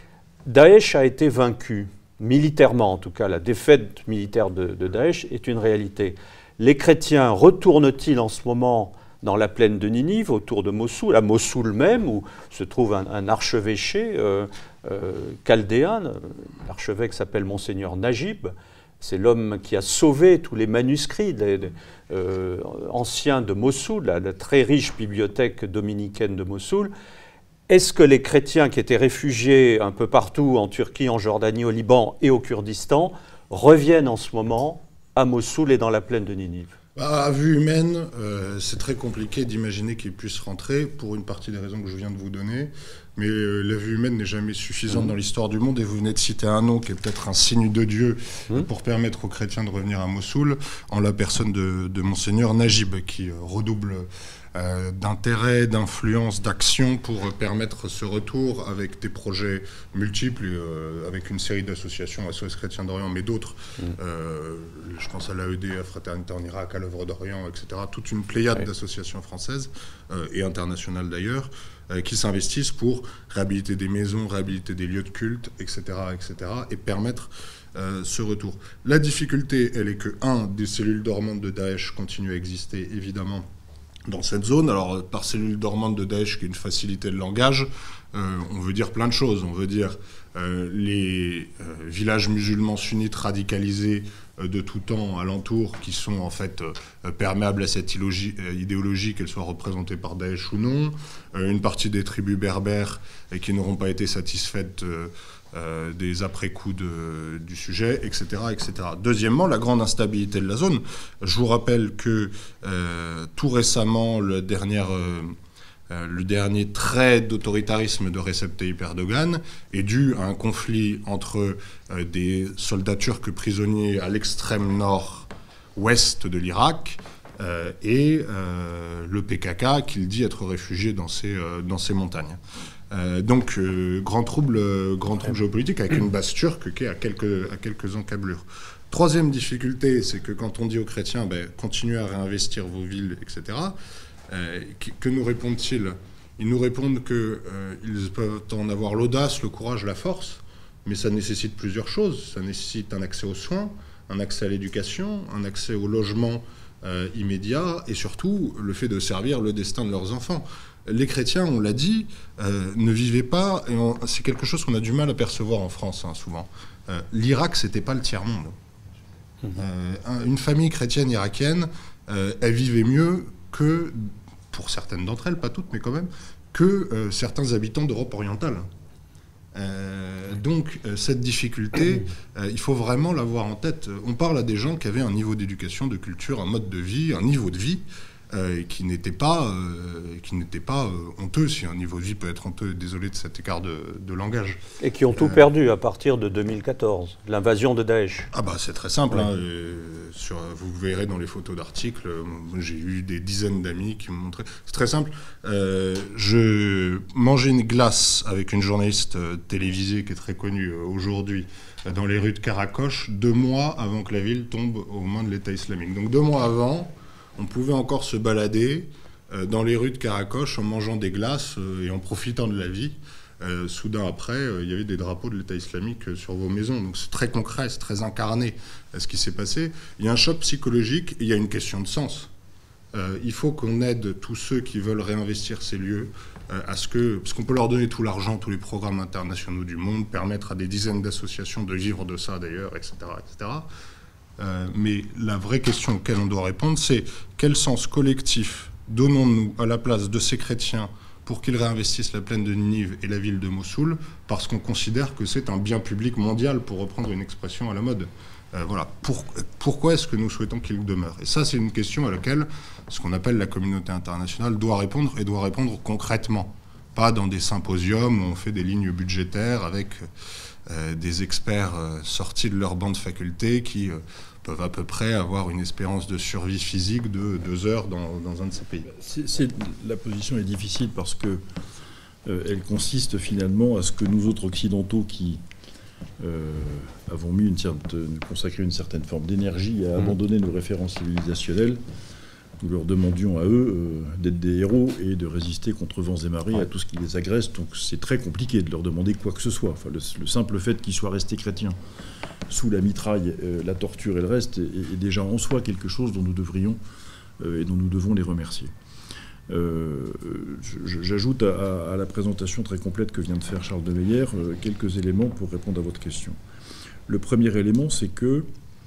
Daesh a été vaincu. Militairement, en tout cas, la défaite militaire de, de Daesh est une réalité. Les chrétiens retournent-ils en ce moment dans la plaine de Ninive, autour de Mossoul, à Mossoul même, où se trouve un, un archevêché euh, euh, chaldéen. L'archevêque s'appelle Monseigneur Najib. C'est l'homme qui a sauvé tous les manuscrits les, les, euh, anciens de Mossoul, la, la très riche bibliothèque dominicaine de Mossoul. Est-ce que les chrétiens qui étaient réfugiés un peu partout, en Turquie, en Jordanie, au Liban et au Kurdistan, reviennent en ce moment à Mossoul et dans la plaine de Ninive? Bah, à vue humaine, euh, c'est très compliqué d'imaginer qu'ils puissent rentrer, pour une partie des raisons que je viens de vous donner. Mais euh, la vue humaine n'est jamais suffisante mmh. dans l'histoire du monde. Et vous venez de citer un nom qui est peut-être un signe de Dieu mmh. pour permettre aux chrétiens de revenir à Mossoul, en la personne de, de Monseigneur Najib, qui euh, redouble euh, d'intérêt, d'influence, d'action pour euh, permettre ce retour avec des projets multiples, euh, avec une série d'associations, S O S Chrétiens d'Orient, mais d'autres. Mmh. Euh, je pense à l'A E D, à Fraternité en Irak, à l'Œuvre d'Orient, et cetera. Toute une pléiade oui. d'associations françaises euh, et internationales d'ailleurs, euh, qui s'investissent pour réhabiliter des maisons, réhabiliter des lieux de culte, et cetera, et cetera, et permettre euh, ce retour. La difficulté, elle est que, un, des cellules dormantes de Daesh continuent à exister, évidemment, dans cette zone. Alors, par cellule dormante de Daesh, qui est une facilité de langage, euh, on veut dire plein de choses. On veut dire euh, les euh, villages musulmans sunnites radicalisés euh, de tout temps alentour, qui sont en fait euh, perméables à cette idéologie, euh, idéologie qu'elle soit représentée par Daesh ou non. Euh, une partie des tribus berbères et qui n'auront pas été satisfaites euh, Euh, des après-coups de, du sujet, et cetera, et cetera. Deuxièmement, la grande instabilité de la zone. Je vous rappelle que euh, tout récemment, la dernière euh, euh, le dernier trait d'autoritarisme de Recep Tayyip Erdogan est dû à un conflit entre euh, des soldats turcs prisonniers à l'extrême nord-ouest de l'Irak euh, et euh, le P K K qu'il dit être réfugié dans ces, euh, dans ces montagnes. Euh, donc, euh, grand trouble, euh, grand trouble géopolitique avec une base turque qui est à quelques, à quelques encablures. Troisième difficulté, c'est que quand on dit aux chrétiens ben, « continuez à réinvestir vos villes, et cetera euh, », que nous répondent-ils? Ils nous répondent qu'ils euh, peuvent en avoir l'audace, le courage, la force, mais ça nécessite plusieurs choses. Ça nécessite un accès aux soins, un accès à l'éducation, un accès au logement euh, immédiat, et surtout le fait de servir le destin de leurs enfants. Les chrétiens, on l'a dit, euh, ne vivaient pas, et c'est quelque chose qu'on a du mal à percevoir en France, hein, souvent. Euh, L'Irak, c'était pas le tiers-monde. Mmh. Euh, une famille chrétienne irakienne, euh, elle vivait mieux que, pour certaines d'entre elles, pas toutes, mais quand même, que euh, certains habitants d'Europe orientale. Euh, donc, euh, cette difficulté, euh, il faut vraiment l'avoir en tête. On parle à des gens qui avaient un niveau d'éducation, de culture, un mode de vie, un niveau de vie, Euh, qui n'était pas, euh, qui n'était pas euh, honteux, si un niveau de vie peut être honteux, désolé de cet écart de, de langage. Et qui ont tout euh, perdu à partir de deux mille quatorze, l'invasion de Daesh. Ah bah c'est très simple, ouais. hein, euh, sur, vous verrez dans les photos d'articles, euh, j'ai eu des dizaines d'amis qui m'ont montré, c'est très simple, euh, je mangeais une glace avec une journaliste euh, télévisée qui est très connue euh, aujourd'hui, euh, dans les rues de Karakoche, deux mois avant que la ville tombe aux mains de l'État islamique. Donc deux mois avant, on pouvait encore se balader euh, dans les rues de Karakoche en mangeant des glaces euh, et en profitant de la vie. Euh, soudain après, euh, il y avait des drapeaux de l'État islamique euh, sur vos maisons. Donc c'est très concret, c'est très incarné euh, ce qui s'est passé. Il y a un choc psychologique et il y a une question de sens. Euh, il faut qu'on aide tous ceux qui veulent réinvestir ces lieux euh, à ce que, parce qu'on peut leur donner tout l'argent, tous les programmes internationaux du monde, permettre à des dizaines d'associations de vivre de ça d'ailleurs, et cetera, et cetera. Euh, mais la vraie question auquel on doit répondre, c'est quel sens collectif donnons-nous à la place de ces chrétiens pour qu'ils réinvestissent la plaine de Ninive et la ville de Mossoul, parce qu'on considère que c'est un bien public mondial, pour reprendre une expression à la mode. Euh, voilà. Pour, pourquoi est-ce que nous souhaitons qu'il demeure? Et ça, c'est une question à laquelle ce qu'on appelle la communauté internationale doit répondre, et doit répondre concrètement. Pas dans des symposiums où on fait des lignes budgétaires avec euh, des experts euh, sortis de leur banc de faculté qui euh, peuvent à peu près avoir une espérance de survie physique de deux heures dans, dans un de ces pays. C'est, c'est, la position est difficile parce que euh, elle consiste finalement à ce que nous autres occidentaux qui euh, avons mis une certaine, consacré une certaine forme d'énergie à mmh. abandonner nos références civilisationnelles, nous leur demandions à eux euh, d'être des héros et de résister contre vents et marées ouais. à tout ce qui les agresse. Donc c'est très compliqué de leur demander quoi que ce soit. Enfin, le, le simple fait qu'ils soient restés chrétiens sous la mitraille, euh, la torture et le reste est, est déjà en soi quelque chose dont nous devrions euh, et dont nous devons les remercier. Euh, je, j'ajoute à, à la présentation très complète que vient de faire Charles de Meyer euh, quelques éléments pour répondre à votre question. Le premier élément, c'est que,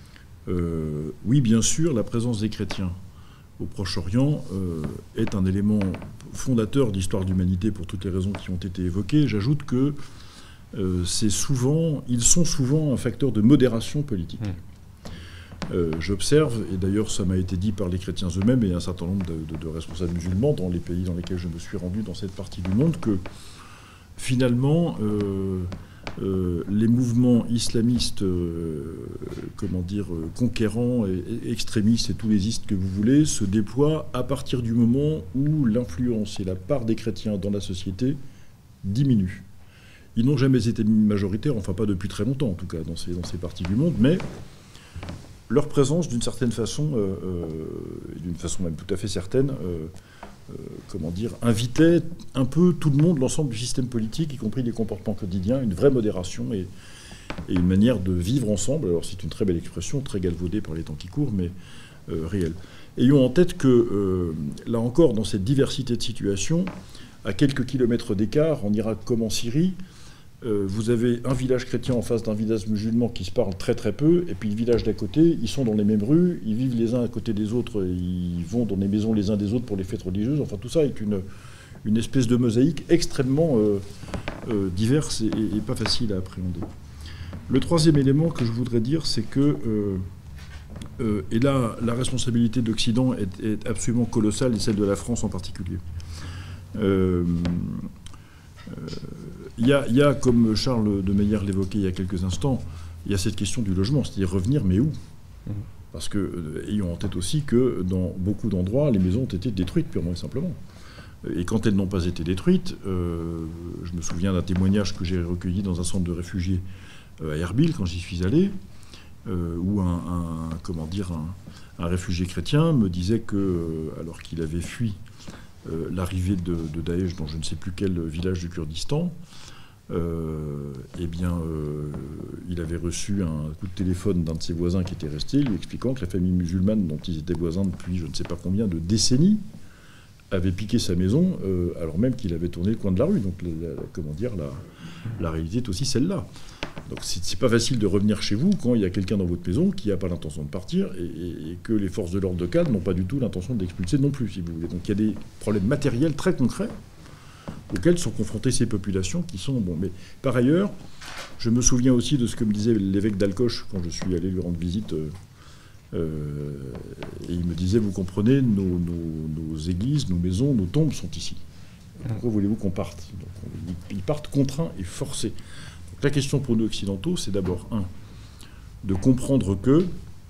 euh, oui, bien sûr, la présence des chrétiens au Proche-Orient euh, est un élément fondateur de l'histoire de l'humanité pour toutes les raisons qui ont été évoquées. J'ajoute que euh, c'est souvent, ils sont souvent un facteur de modération politique. Mmh. Euh, j'observe, et d'ailleurs ça m'a été dit par les chrétiens eux-mêmes et un certain nombre de, de, de responsables musulmans dans les pays dans lesquels je me suis rendu dans cette partie du monde, que finalement euh, Euh, les mouvements islamistes, euh, comment dire, euh, conquérants, et, et extrémistes et tous les istes que vous voulez, se déploient à partir du moment où l'influence et la part des chrétiens dans la société diminuent. Ils n'ont jamais été majoritaires, enfin pas depuis très longtemps en tout cas, dans ces, dans ces parties du monde, mais leur présence, d'une certaine façon, euh, euh, d'une façon même tout à fait certaine, euh, Euh, comment dire, invitait un peu tout le monde, l'ensemble du système politique, y compris les comportements quotidiens, une vraie modération et, et une manière de vivre ensemble. Alors c'est une très belle expression, très galvaudée par les temps qui courent, mais euh, réelle. Ayons en tête que, euh, là encore, dans cette diversité de situations, à quelques kilomètres d'écart, en Irak comme en Syrie, euh, vous avez un village chrétien en face d'un village musulman qui se parlent très très peu, et puis le village d'à côté, ils sont dans les mêmes rues, ils vivent les uns à côté des autres, ils vont dans les maisons les uns des autres pour les fêtes religieuses. Enfin, tout ça est une, une espèce de mosaïque extrêmement euh, euh, diverse et, et pas facile à appréhender. Le troisième élément que je voudrais dire, c'est que, euh, euh, et là, la responsabilité d'Occident est, est absolument colossale, et celle de la France en particulier. Euh, euh, il y a, il y a, comme Charles de Meyer l'évoquait il y a quelques instants, il y a cette question du logement, c'est-à-dire revenir, mais où ? Mmh. Parce que, euh, ayons en tête aussi que dans beaucoup d'endroits, les maisons ont été détruites purement et simplement. Et quand elles n'ont pas été détruites, euh, je me souviens d'un témoignage que j'ai recueilli dans un centre de réfugiés euh, à Erbil, quand j'y suis allé, euh, où un, un, comment dire, un, un réfugié chrétien me disait que, euh, alors qu'il avait fui euh, l'arrivée de, de Daesh dans je ne sais plus quel village du Kurdistan, Euh, eh bien, euh, il avait reçu un coup de téléphone d'un de ses voisins qui était resté, lui expliquant que la famille musulmane dont ils étaient voisins depuis je ne sais pas combien de décennies avait piqué sa maison, euh, alors même qu'il avait tourné le coin de la rue. Donc, la, la, comment dire, la, la réalité est aussi celle-là. Donc, c'est pas facile de revenir chez vous quand il y a quelqu'un dans votre maison qui n'a pas l'intention de partir et, et, et que les forces de l'ordre de Cannes n'ont pas du tout l'intention d'expulser non plus, si vous voulez. Donc, il y a des problèmes matériels très concrets auxquels sont confrontées ces populations qui sont... Bon, mais par ailleurs, je me souviens aussi de ce que me disait l'évêque d'Alcoche quand je suis allé lui rendre visite. Euh, euh, et il me disait, vous comprenez, nos, nos, nos églises, nos maisons, nos tombes sont ici. Pourquoi voulez-vous qu'on parte ? Donc, on, Ils partent contraints et forcés. Donc, la question pour nous occidentaux, c'est d'abord, un, de comprendre que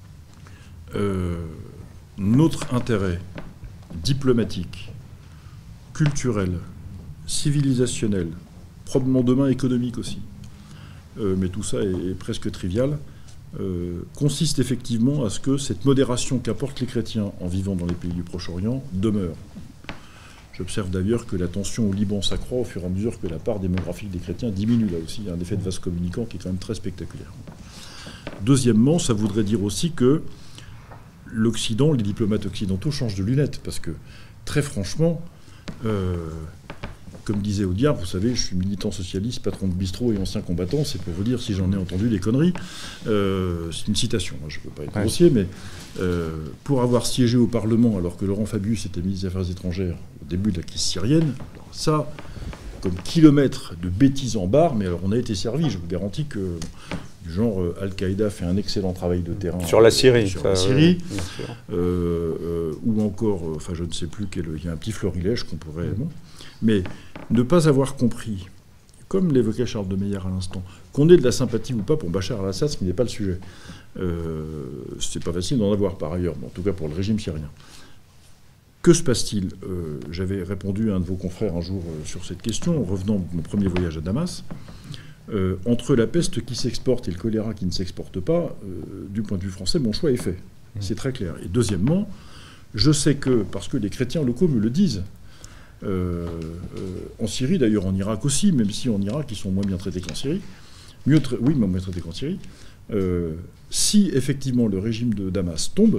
euh, notre intérêt diplomatique, culturel, civilisationnel, probablement demain économique aussi, euh, mais tout ça est, est presque trivial, euh, consiste effectivement à ce que cette modération qu'apportent les chrétiens en vivant dans les pays du Proche-Orient demeure. J'observe d'ailleurs que la tension au Liban s'accroît au fur et à mesure que la part démographique des chrétiens diminue. Là aussi, il y a un effet de vase communicant qui est quand même très spectaculaire. Deuxièmement, ça voudrait dire aussi que l'Occident, les diplomates occidentaux changent de lunettes, parce que, très franchement, euh, comme disait Audiard, vous savez, je suis militant socialiste, patron de bistrot et ancien combattant, c'est pour vous dire si j'en ai entendu des conneries. Euh, c'est une citation, je ne peux pas être grossier, mais euh, pour avoir siégé au Parlement alors que Laurent Fabius était ministre des Affaires étrangères au début de la crise syrienne, ça, comme kilomètre de bêtises en barre, mais alors on a été servi, je vous garantis que du genre euh, Al-Qaïda fait un excellent travail de terrain. Sur la Syrie. Sur ça, la Syrie, oui, euh, euh, ou encore, enfin euh, je ne sais plus, quel, il y a un petit florilège qu'on pourrait... Bon, mais ne pas avoir compris, comme l'évoquait Charles de Meyer à l'instant, qu'on ait de la sympathie ou pas pour Bachar al-Assad, ce qui n'est pas le sujet. Euh, c'est pas facile d'en avoir par ailleurs, mais en tout cas pour le régime syrien. Que se passe-t-il ? euh, J'avais répondu à un de vos confrères un jour euh, sur cette question, en revenant de mon premier voyage à Damas. Euh, entre la peste qui s'exporte et le choléra qui ne s'exporte pas, euh, du point de vue français, mon choix est fait. Mmh. C'est très clair. Et deuxièmement, je sais que, parce que les chrétiens locaux me le disent, Euh, euh, en Syrie, d'ailleurs en Irak aussi, même si en Irak ils sont moins bien traités qu'en Syrie, mieux tra- oui, moins bien traités qu'en Syrie, euh, si effectivement le régime de Damas tombe,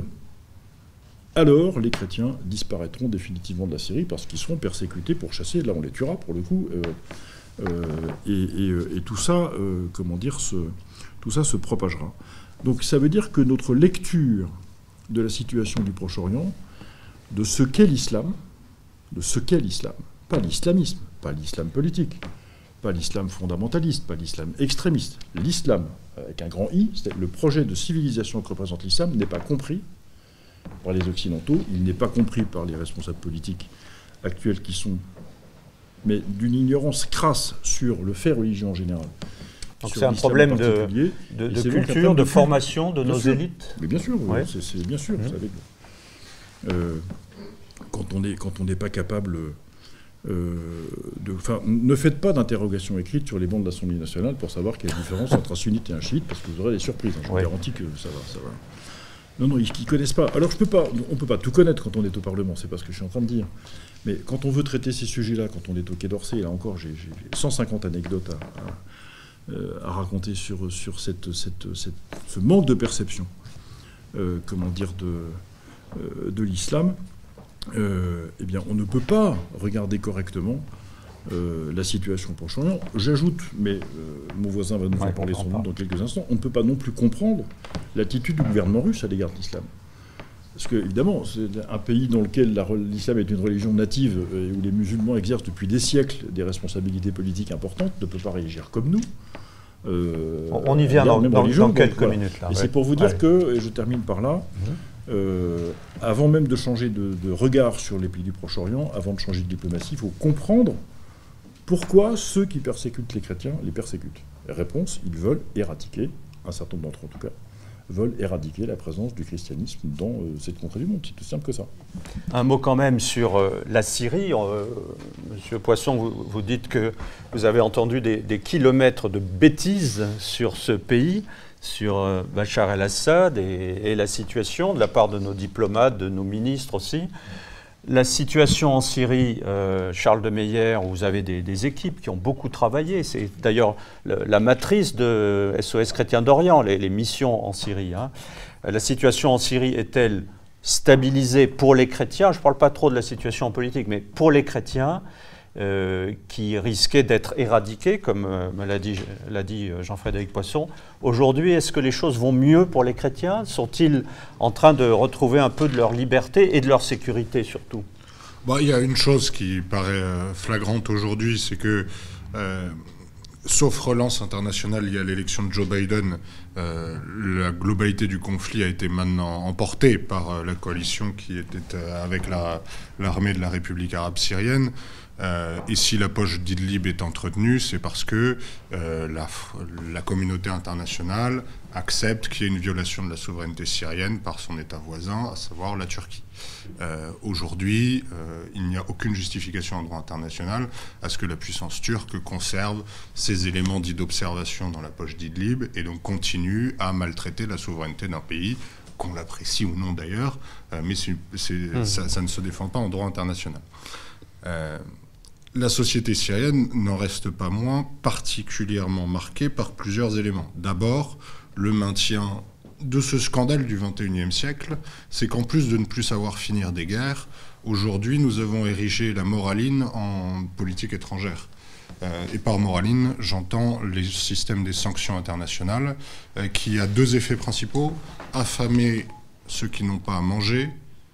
alors les chrétiens disparaîtront définitivement de la Syrie parce qu'ils seront persécutés pour chasser, là on les tuera pour le coup, euh, euh, et, et, et tout ça, euh, comment dire, se, tout ça se propagera. Donc ça veut dire que notre lecture de la situation du Proche-Orient, de ce qu'est l'islam, de ce qu'est l'islam. Pas l'islamisme, pas l'islam politique, pas l'islam fondamentaliste, pas l'islam extrémiste. L'islam, avec un grand I, le projet de civilisation que représente l'islam n'est pas compris par les Occidentaux, il n'est pas compris par les responsables politiques actuels qui sont, mais d'une ignorance crasse sur le fait religieux en général. Donc c'est un problème de, de, de culture, de, de formation de nos sûr. élites. Mais bien sûr, ouais. c'est, c'est bien sûr. Mmh. Vous savez, euh, quand on est, quand on n'est pas capable euh, de... Enfin, ne faites pas d'interrogation écrite sur les bancs de l'Assemblée nationale pour savoir quelle est la différence entre un sunnite et un chiite, parce que vous aurez des surprises. Hein, je vous ouais. garantis que ça va, ça va. Non, non, ils ne connaissent pas. Alors, je peux pas, on ne peut pas tout connaître quand on est au Parlement, c'est pas ce que je suis en train de dire. Mais quand on veut traiter ces sujets-là, quand on est au Quai d'Orsay, là encore, j'ai, j'ai cent cinquante anecdotes à, à, à raconter sur, sur cette, cette, cette, ce manque de perception, euh, comment dire, de, euh, de l'islam. Euh, eh bien, on ne peut pas regarder correctement euh, la situation au Proche-Orient. J'ajoute, mais euh, mon voisin va nous en parler sans doute dans quelques instants, on ne peut pas non plus comprendre l'attitude du gouvernement russe à l'égard de l'islam. Parce que, évidemment, c'est un pays dans lequel la, l'islam est une religion native et où les musulmans exercent depuis des siècles des responsabilités politiques importantes, ne peut pas réagir comme nous. Euh, on y vient dans, dans, dans quelques voilà. minutes. Là, et ouais. c'est pour vous dire Allez. que, et je termine par là, mmh. euh, avant même de changer de, de regard sur les pays du Proche-Orient, avant de changer de diplomatie, il faut comprendre pourquoi ceux qui persécutent les chrétiens les persécutent. Réponse, ils veulent éradiquer, un certain nombre d'entre eux en tout cas, veulent éradiquer la présence du christianisme dans euh, cette contrée du monde. C'est aussi simple que ça. Un mot quand même sur euh, la Syrie. Euh, Monsieur Poisson, vous, vous dites que vous avez entendu des, des kilomètres de bêtises sur ce pays, sur euh, Bachar el-Assad et, et la situation de la part de nos diplomates, de nos ministres aussi. La situation en Syrie, euh, Charles de Meyer, où vous avez des, des équipes qui ont beaucoup travaillé. C'est d'ailleurs le, la matrice de S O S Chrétiens d'Orient, les, les missions en Syrie. Hein. La situation en Syrie est-elle stabilisée pour les chrétiens? Je ne parle pas trop de la situation politique, mais pour les chrétiens euh, qui risquaient d'être éradiqués, comme euh, l'a dit, l'a dit Jean-Frédéric Poisson. Aujourd'hui, est-ce que les choses vont mieux pour les chrétiens? Sont-ils en train de retrouver un peu de leur liberté et de leur sécurité surtout? Bon, il y a une chose qui paraît flagrante aujourd'hui, c'est que, euh, sauf relance internationale, il y a l'élection de Joe Biden, euh, la globalité du conflit a été maintenant emportée par euh, la coalition qui était euh, avec la, l'armée de la République arabe syrienne. Euh, et si la poche d'Idlib est entretenue, c'est parce que euh, la, la communauté internationale accepte qu'il y ait une violation de la souveraineté syrienne par son État voisin, à savoir la Turquie. Euh, aujourd'hui, euh, il n'y a aucune justification en droit international à ce que la puissance turque conserve ces éléments dits d'observation dans la poche d'Idlib et donc continue à maltraiter la souveraineté d'un pays, qu'on l'apprécie ou non d'ailleurs, euh, mais c'est, c'est, mmh. ça, ça ne se défend pas en droit international. Euh, La société syrienne n'en reste pas moins particulièrement marquée par plusieurs éléments. D'abord, le maintien de ce scandale du vingt et unième siècle, c'est qu'en plus de ne plus savoir finir des guerres, aujourd'hui nous avons érigé la moraline en politique étrangère. Euh, et par moraline, j'entends les systèmes des sanctions internationales euh, qui a deux effets principaux: affamer ceux qui n'ont pas à manger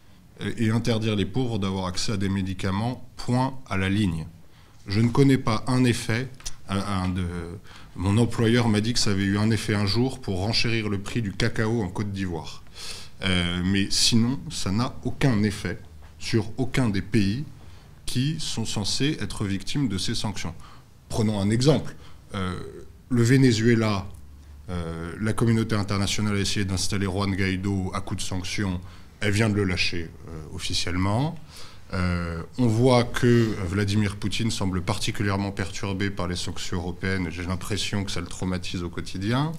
et interdire les pauvres d'avoir accès à des médicaments, point à la ligne. Je ne connais pas un effet. Un, un de, mon employeur m'a dit que ça avait eu un effet un jour pour renchérir le prix du cacao en Côte d'Ivoire. Euh, mais sinon, ça n'a aucun effet sur aucun des pays qui sont censés être victimes de ces sanctions. Prenons un exemple. Euh, le Venezuela, euh, la communauté internationale a essayé d'installer Juan Guaido à coup de sanctions. Elle vient de le lâcher euh, officiellement. Euh, on voit que Vladimir Poutine semble particulièrement perturbé par les sanctions européennes. J'ai l'impression que ça le traumatise au quotidien.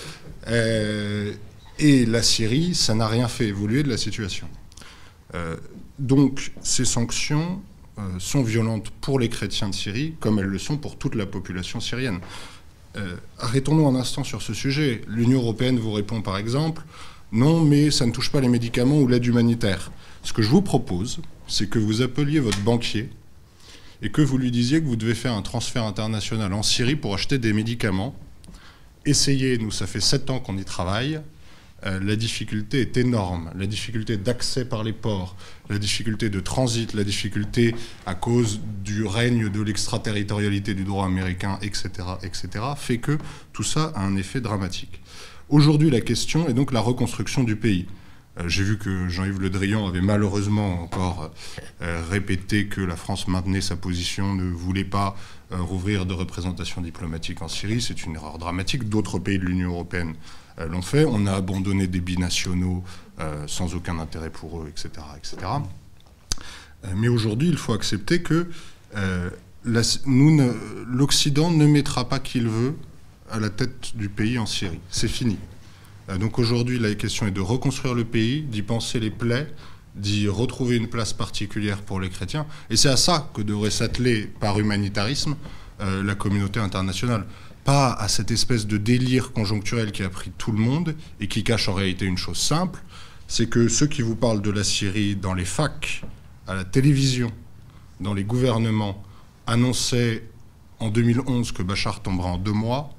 Euh, et la Syrie, ça n'a rien fait évoluer de la situation. Euh, donc ces sanctions euh, sont violentes pour les chrétiens de Syrie, comme elles le sont pour toute la population syrienne. Euh, arrêtons-nous un instant sur ce sujet. L'Union européenne vous répond par exemple: non, mais ça ne touche pas les médicaments ou l'aide humanitaire. Ce que je vous propose, c'est que vous appeliez votre banquier et que vous lui disiez que vous devez faire un transfert international en Syrie pour acheter des médicaments. Essayez, nous, ça fait sept ans qu'on y travaille. Euh, la difficulté est énorme. La difficulté d'accès par les ports, la difficulté de transit, la difficulté à cause du règne de l'extraterritorialité du droit américain, et cetera, et cetera, fait que tout ça a un effet dramatique. Aujourd'hui, la question est donc la reconstruction du pays. Euh, j'ai vu que Jean-Yves Le Drian avait malheureusement encore euh, répété que la France maintenait sa position, ne voulait pas euh, rouvrir de représentation diplomatique en Syrie. C'est une erreur dramatique. D'autres pays de l'Union européenne euh, l'ont fait. On a abandonné des binationaux euh, sans aucun intérêt pour eux, et cetera, et cetera. Euh, mais aujourd'hui, il faut accepter que euh, la, nous ne, l'Occident ne mettra pas qui il veut à la tête du pays en Syrie. C'est fini. Donc aujourd'hui, la question est de reconstruire le pays, d'y penser les plaies, d'y retrouver une place particulière pour les chrétiens. Et c'est à ça que devrait s'atteler, par humanitarisme, euh, la communauté internationale. Pas à cette espèce de délire conjoncturel qui a pris tout le monde et qui cache en réalité une chose simple, c'est que ceux qui vous parlent de la Syrie dans les facs, à la télévision, dans les gouvernements, annonçaient en deux mille onze que Bachar tomberait en deux mois,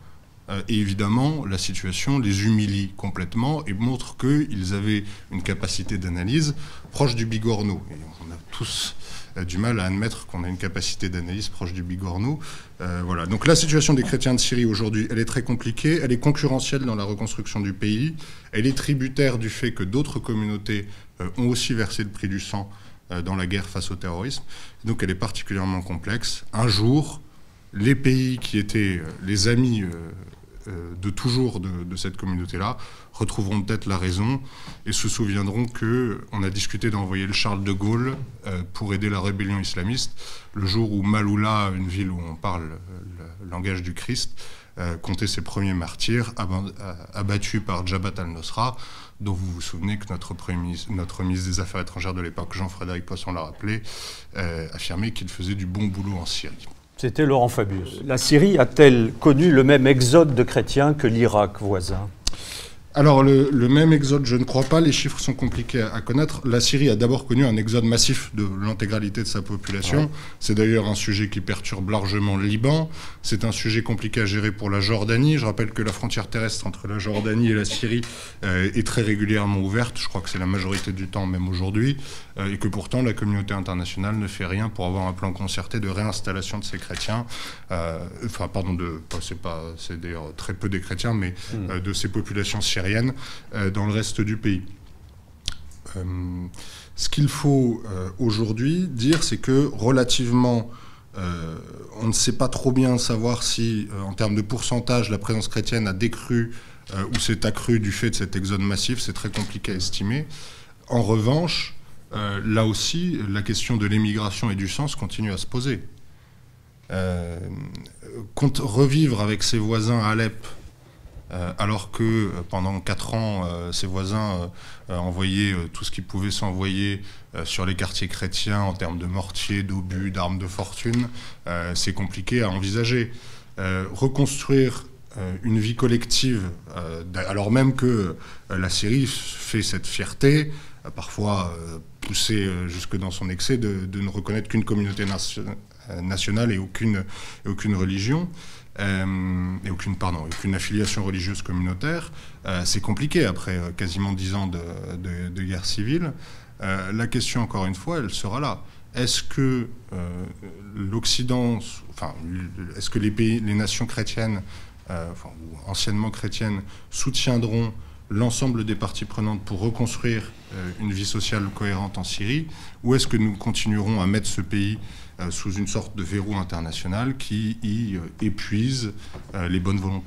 Euh, et évidemment, la situation les humilie complètement et montre qu'ils avaient une capacité d'analyse proche du bigorneau. Et on a tous euh, du mal à admettre qu'on a une capacité d'analyse proche du bigorneau. Euh, voilà. Donc la situation des chrétiens de Syrie aujourd'hui, elle est très compliquée, elle est concurrentielle dans la reconstruction du pays, elle est tributaire du fait que d'autres communautés euh, ont aussi versé le prix du sang euh, dans la guerre face au terrorisme. Donc elle est particulièrement complexe. Un jour, les pays qui étaient euh, les amis euh, euh, de toujours de, de cette communauté-là retrouveront peut-être la raison et se souviendront qu'on a discuté d'envoyer le Charles de Gaulle euh, pour aider la rébellion islamiste le jour où Maloula, une ville où on parle le langage du Christ, euh, comptait ses premiers martyrs abattus par Jabhat al-Nusra, dont vous vous souvenez que notre, premier ministre, notre ministre des Affaires étrangères de l'époque, Jean-Frédéric Poisson, l'a rappelé, euh, affirmait qu'il faisait du bon boulot en Syrie. C'était Laurent Fabius. La Syrie a-t-elle connu le même exode de chrétiens que l'Irak voisin ? Alors, le, le même exode, je ne crois pas. Les chiffres sont compliqués à, à connaître. La Syrie a d'abord connu un exode massif de l'intégralité de sa population. Ouais. C'est d'ailleurs un sujet qui perturbe largement le Liban. C'est un sujet compliqué à gérer pour la Jordanie. Je rappelle que la frontière terrestre entre la Jordanie et la Syrie euh, est très régulièrement ouverte. Je crois que c'est la majorité du temps, même aujourd'hui. Euh, et que pourtant, la communauté internationale ne fait rien pour avoir un plan concerté de réinstallation de ces chrétiens. Euh, enfin, pardon, de, c'est pas, c'est d'ailleurs très peu des chrétiens, mais mmh. euh, de ces populations syriennes dans le reste du pays. Euh, ce qu'il faut euh, aujourd'hui dire, c'est que relativement, euh, on ne sait pas trop bien savoir si, euh, en termes de pourcentage, la présence chrétienne a décru euh, ou s'est accrue du fait de cet exode massif. C'est très compliqué à estimer. En revanche, euh, là aussi, la question de l'émigration et du sens continue à se poser. Euh, revivre avec ses voisins à Alep, Euh, alors que euh, pendant quatre ans, euh, ses voisins euh, envoyaient euh, tout ce qu'ils pouvaient s'envoyer euh, sur les quartiers chrétiens en termes de mortiers, d'obus, d'armes de fortune, euh, c'est compliqué à envisager. Euh, reconstruire euh, une vie collective, euh, alors même que euh, la Syrie fait cette fierté, euh, parfois euh, poussée euh, jusque dans son excès, de, de ne reconnaître qu'une communauté nation, euh, nationale et aucune, et aucune religion. Euh, et aucune, pardon, aucune affiliation religieuse communautaire, euh, c'est compliqué après euh, quasiment dix ans de, de, de guerre civile. Euh, la question, encore une fois, elle sera là. Est-ce que euh, l'Occident, enfin, est-ce que les pays, les nations chrétiennes, euh, enfin, ou anciennement chrétiennes, soutiendront l'ensemble des parties prenantes pour reconstruire euh, une vie sociale cohérente en Syrie, ou est-ce que nous continuerons à mettre ce pays euh, sous une sorte de verrou international qui y euh, épuise euh, les bonnes volontés?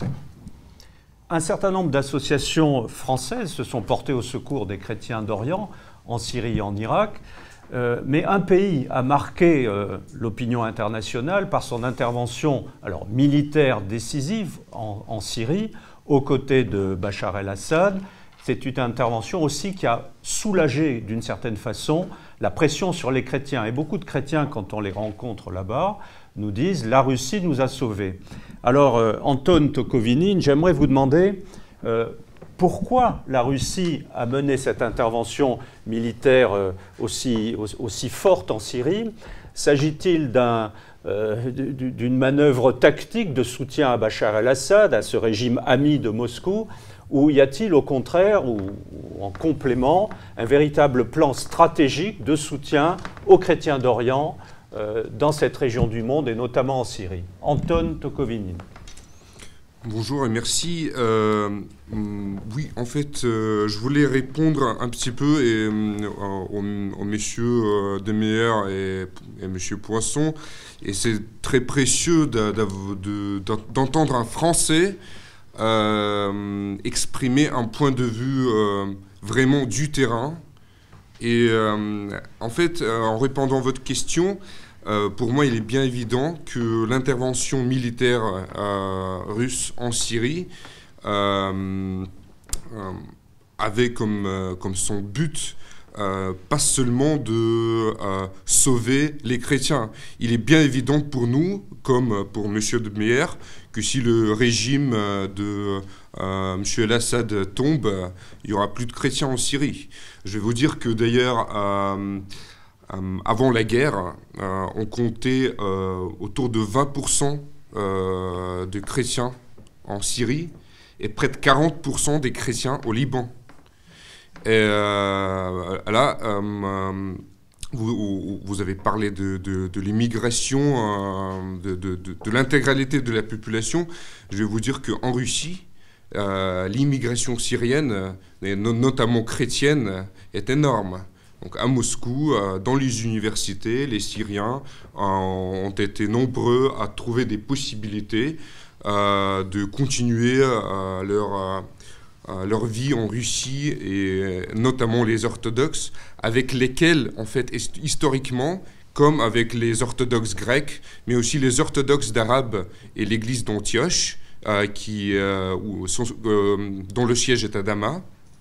Un certain nombre d'associations françaises se sont portées au secours des chrétiens d'Orient, en Syrie et en Irak, euh, mais un pays a marqué euh, l'opinion internationale par son intervention alors, militaire décisive en, en Syrie, aux côtés de Bachar el-Assad. C'est une intervention aussi qui a soulagé d'une certaine façon la pression sur les chrétiens. Et beaucoup de chrétiens, quand on les rencontre là-bas, nous disent « la Russie nous a sauvés ». Alors, euh, Anton Tokovinine, j'aimerais vous demander euh, pourquoi la Russie a mené cette intervention militaire euh, aussi, aussi forte en Syrie. S'agit-il d'un... Euh, d'une manœuvre tactique de soutien à Bachar el-Assad, à ce régime ami de Moscou, ou y a-t-il au contraire, ou, ou en complément, un véritable plan stratégique de soutien aux chrétiens d'Orient euh, dans cette région du monde et notamment en Syrie? Anton Tokovinine. Bonjour et merci. Euh, oui, en fait, euh, je voulais répondre un petit peu et, euh, aux, aux messieurs euh, Demeyer et, et monsieur Poisson. Et c'est très précieux d'entendre un Français euh, exprimer un point de vue euh, vraiment du terrain. Et euh, en fait, euh, en répondant à votre question, Euh, pour moi, il est bien évident que l'intervention militaire euh, russe en Syrie euh, euh, avait comme, euh, comme son but euh, pas seulement de euh, sauver les chrétiens. Il est bien évident pour nous, comme pour M. de Meyer, que si le régime de euh, M. el-Assad tombe, il n'y aura plus de chrétiens en Syrie. Je vais vous dire que d'ailleurs... Euh, Euh, avant la guerre, euh, on comptait euh, autour de vingt pour cent euh, de chrétiens en Syrie et près de quarante pour cent des chrétiens au Liban. Et euh, là, euh, vous, vous avez parlé de, de, de l'immigration, euh, de, de, de, de l'intégralité de la population. Je vais vous dire qu'en Russie, euh, l'immigration syrienne, et notamment chrétienne, est énorme. Donc à Moscou, euh, dans les universités, les Syriens euh, ont été nombreux à trouver des possibilités euh, de continuer euh, leur, euh, leur vie en Russie, et notamment les orthodoxes, avec lesquels, en fait, historiquement, comme avec les orthodoxes grecs, mais aussi les orthodoxes d'Arabes et l'église d'Antioche, euh, qui, euh, où sont, euh, dont le siège est à Damas,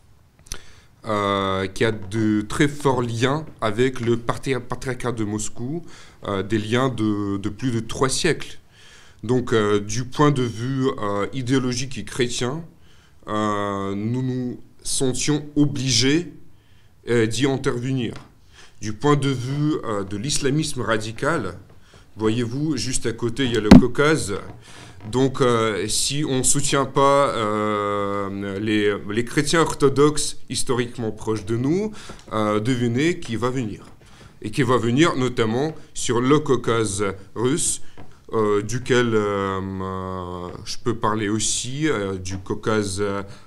Euh, qui a de très forts liens avec le patriarcat de Moscou, euh, des liens de, de plus de trois siècles. Donc, euh, du point de vue euh, idéologique et chrétien, euh, nous nous sentions obligés euh, d'y intervenir. Du point de vue euh, de l'islamisme radical, voyez-vous, juste à côté, il y a le Caucase. Donc, euh, si on ne soutient pas euh, les, les chrétiens orthodoxes historiquement proches de nous, euh, devinez qui va venir. Et qui va venir notamment sur le Caucase russe, euh, duquel euh, euh, je peux parler aussi, euh, du Caucase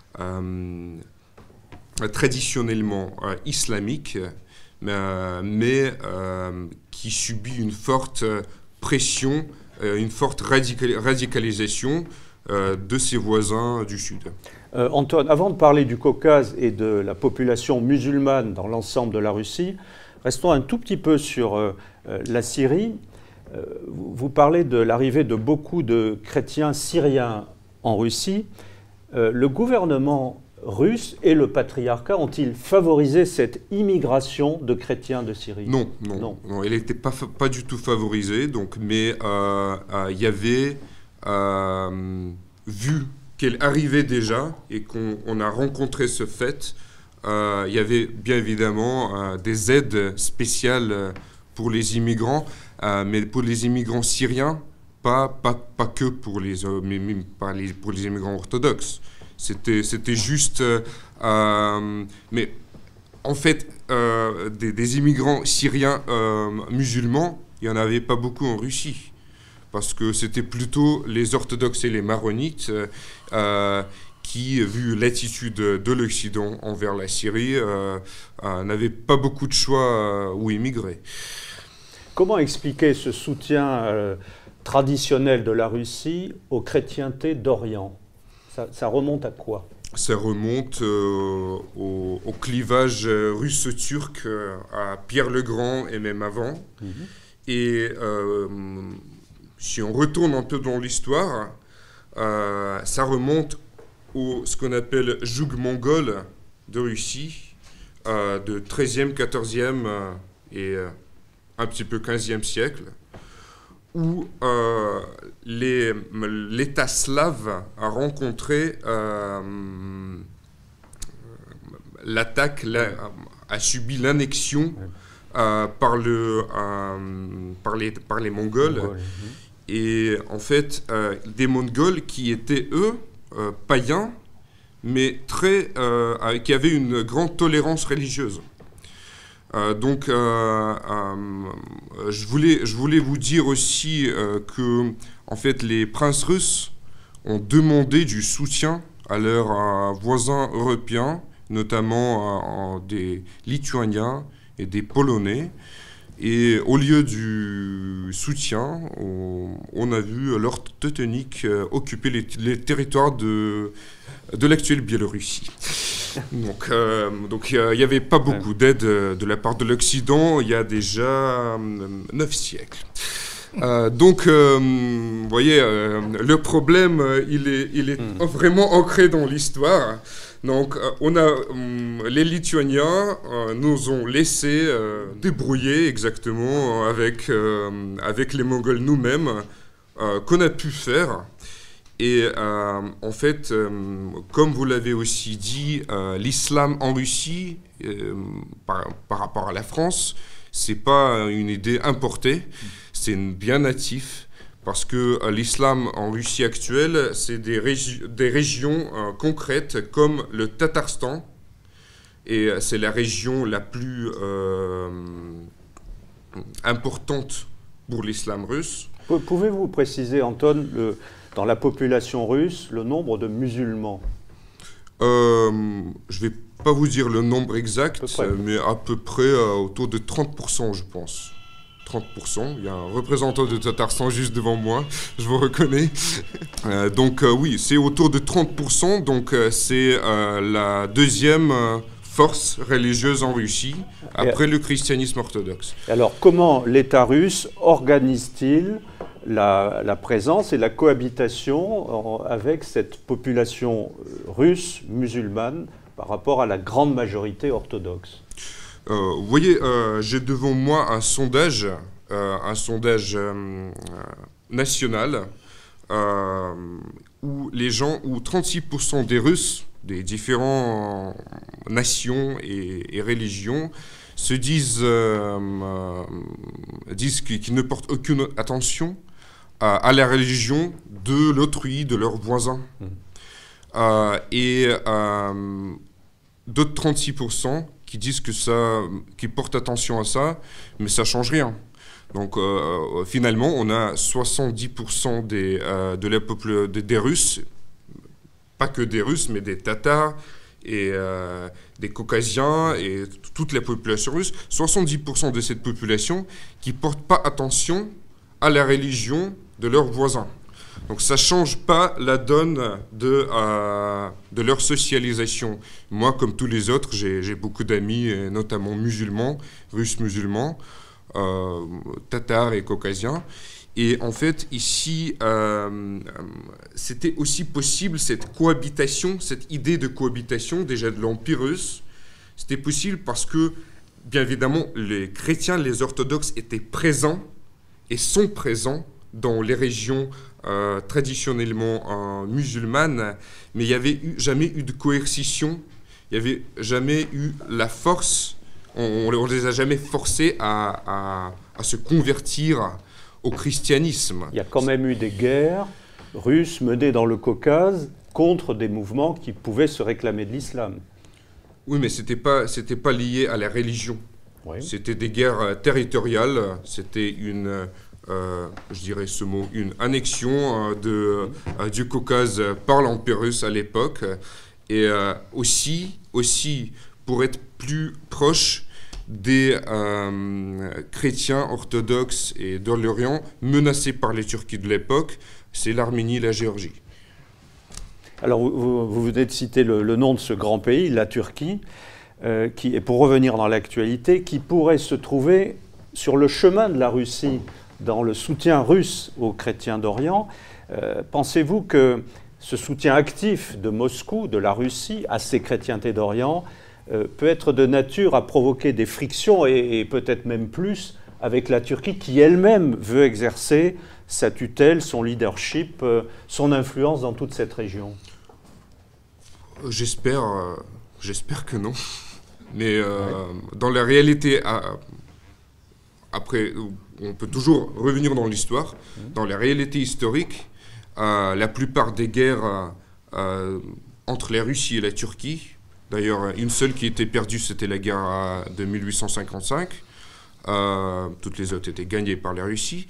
euh, traditionnellement euh, islamique, mais, mais euh, qui subit une forte pression, une forte radical radicalisation euh, de ses voisins du Sud. Euh, Antoine, avant de parler du Caucase et de la population musulmane dans l'ensemble de la Russie, restons un tout petit peu sur euh, la Syrie. Euh, vous, vous parlez de l'arrivée de beaucoup de chrétiens syriens en Russie. Euh, le gouvernement russe et le patriarcat ont-ils favorisé cette immigration de chrétiens de Syrie? Non, non, non. non elle n'était pas, pas du tout favorisée, donc, mais il euh, euh, y avait, euh, vu qu'elle arrivait déjà et qu'on on a rencontré ce fait, il euh, y avait bien évidemment euh, des aides spéciales pour les immigrants, euh, mais pour les immigrants syriens, pas, pas, pas que pour les, euh, mais, mais pas les, pour les immigrants orthodoxes. C'était, c'était juste... Euh, mais en fait, euh, des, des immigrants syriens euh, musulmans, il n'y en avait pas beaucoup en Russie. Parce que c'était plutôt les orthodoxes et les maronites euh, qui, vu l'attitude de l'Occident envers la Syrie, euh, euh, n'avaient pas beaucoup de choix euh, où immigrer. Comment expliquer ce soutien euh, traditionnel de la Russie aux chrétientés d'Orient ? Ça, ça remonte à quoi? Ça remonte euh, au, au clivage russe-turc euh, à Pierre le Grand et même avant. Mmh. Et euh, si on retourne un peu dans l'histoire, euh, ça remonte au ce qu'on appelle joug mongol de Russie, euh, de treizième, quatorzième euh, et euh, un petit peu quinzième siècle, où euh, l'État slave a rencontré euh, l'attaque, a subi l'annexion euh, par, le, euh, par, les, par les Mongols. Mongol. Et en fait, euh, des Mongols qui étaient, eux, euh, païens, mais très, euh, qui avaient une grande tolérance religieuse. Euh, donc, euh, euh, je, voulais, je voulais vous dire aussi euh, que, en fait, les princes russes ont demandé du soutien à leurs euh, voisins européens, notamment euh, des Lituaniens et des Polonais. Et au lieu du soutien, on, on a vu leur Teutonique euh, occuper les, les territoires de, de l'actuelle Biélorussie. Donc, euh, donc il n'y avait pas beaucoup d'aide de la part de l'Occident il y a déjà euh, neuf siècles. Euh, donc, euh, vous voyez, euh, le problème, il est, il est mm. vraiment ancré dans l'histoire. Donc, euh, on a, euh, les Lituaniens euh, nous ont laissé euh, débrouiller exactement avec, euh, avec les Mongols nous-mêmes, euh, qu'on a pu faire. Et euh, en fait, euh, comme vous l'avez aussi dit, euh, l'islam en Russie, euh, par, par rapport à la France, c'est pas une idée importée, c'est bien natif, parce que euh, l'islam en Russie actuelle, c'est des, régi des régions euh, concrètes comme le Tatarstan, et euh, c'est la région la plus euh, importante pour l'islam russe. Pouvez-vous préciser, Anton, le, dans la population russe, le nombre de musulmans? euh, Je ne vais pas vous dire le nombre exact, à mais à peu près euh, autour de trente pour cent, je pense. trente pour cent. Il y a un représentant de Tatarstan juste devant moi, je vous reconnais. Euh, donc euh, oui, c'est autour de trente pour cent, donc euh, c'est euh, la deuxième euh, force religieuse en Russie, après Et le christianisme orthodoxe. Alors comment l'État russe organise-t-il la, la présence et la cohabitation avec cette population russe musulmane par rapport à la grande majorité orthodoxe? Euh, vous voyez, euh, j'ai devant moi un sondage, euh, un sondage euh, national, euh, où les gens, où trente-six pour cent des Russes, des différentes nations et, et religions, se disent, euh, euh, disent qu'ils ne portent aucune attention à, à la religion de l'autrui, de leurs voisins. Mmh. Euh, et euh, d'autres trente-six pour cent qui disent que ça, qui portent attention à ça, mais ça change rien. Donc euh, finalement, on a soixante-dix pour cent des, euh, de la peuple, des, des Russes, pas que des Russes, mais des Tatars et euh, des Caucasiens et toute la population russe, soixante-dix pour cent de cette population qui ne portent pas attention à la religion de leurs voisins. Donc ça ne change pas la donne de, euh, de leur socialisation. Moi, comme tous les autres, j'ai beaucoup d'amis, notamment musulmans, russes musulmans, euh, tatars et caucasiens. Et en fait, ici, euh, c'était aussi possible, cette cohabitation, cette idée de cohabitation, déjà de l'Empire russe, c'était possible parce que, bien évidemment, les chrétiens, les orthodoxes étaient présents et sont présents dans les régions euh, traditionnellement euh, musulmanes, mais il n'y avait eu, jamais eu de coercition, il n'y avait jamais eu la force, on ne les a jamais forcés à, à, à se convertir au christianisme. Il y a quand même eu des guerres russes menées dans le Caucase contre des mouvements qui pouvaient se réclamer de l'islam. Oui, mais ce n'était pas, c'était pas lié à la religion. Oui. C'était des guerres territoriales, c'était une... Euh, je dirais ce mot, une annexion euh, de, euh, du Caucase par l'Empire russe à l'époque, et euh, aussi, aussi pour être plus proche des euh, chrétiens orthodoxes et de l'Orient menacés par les Turcs de l'époque, c'est l'Arménie et la Géorgie. Alors vous, vous venez de citer le, le nom de ce grand pays, la Turquie, euh, qui, et pour revenir dans l'actualité, qui pourrait se trouver sur le chemin de la Russie dans le soutien russe aux chrétiens d'Orient. Euh, Pensez-vous que ce soutien actif de Moscou, de la Russie, à ces chrétientés d'Orient, euh, peut être de nature à provoquer des frictions, et, et peut-être même plus, avec la Turquie, qui elle-même veut exercer sa tutelle, son leadership, euh, son influence dans toute cette région? J'espère, euh, j'espère que non. Mais euh, ouais. Dans la réalité, à, après... on peut toujours revenir dans l'histoire. Dans la réalité historique, euh, la plupart des guerres euh, euh, entre la Russie et la Turquie, d'ailleurs une seule qui était perdue, c'était la guerre euh, de mille huit cent cinquante-cinq, euh, toutes les autres étaient gagnées par la Russie.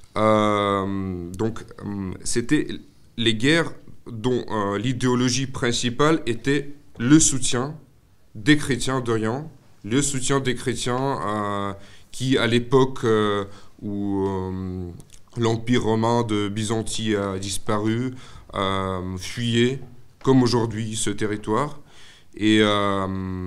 Euh, donc euh, c'était les guerres dont euh, l'idéologie principale était le soutien des chrétiens d'Orient, le soutien des chrétiens euh, qui, à l'époque euh, où euh, l'Empire romain de Byzantie a disparu, euh, fuyait, comme aujourd'hui, ce territoire, et euh,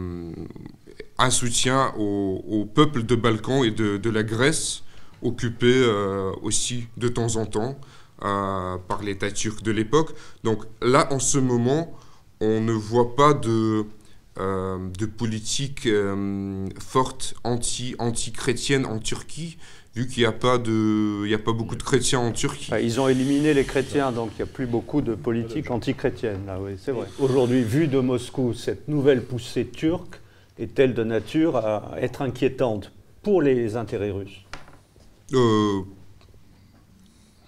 un soutien au, au peuple de Balkans et de, de la Grèce, occupé euh, aussi de temps en temps euh, par l'État turc de l'époque. Donc là, en ce moment, on ne voit pas de... Euh, de politique euh, forte anti, anti-chrétienne en Turquie, vu qu'il n'y a pas de, il n'y a pas beaucoup de chrétiens en Turquie. Ils ont éliminé les chrétiens, donc il n'y a plus beaucoup de politique anti-chrétienne, là, oui, c'est vrai. Aujourd'hui, vu de Moscou, cette nouvelle poussée turque est-elle de nature à être inquiétante pour les intérêts russes? euh,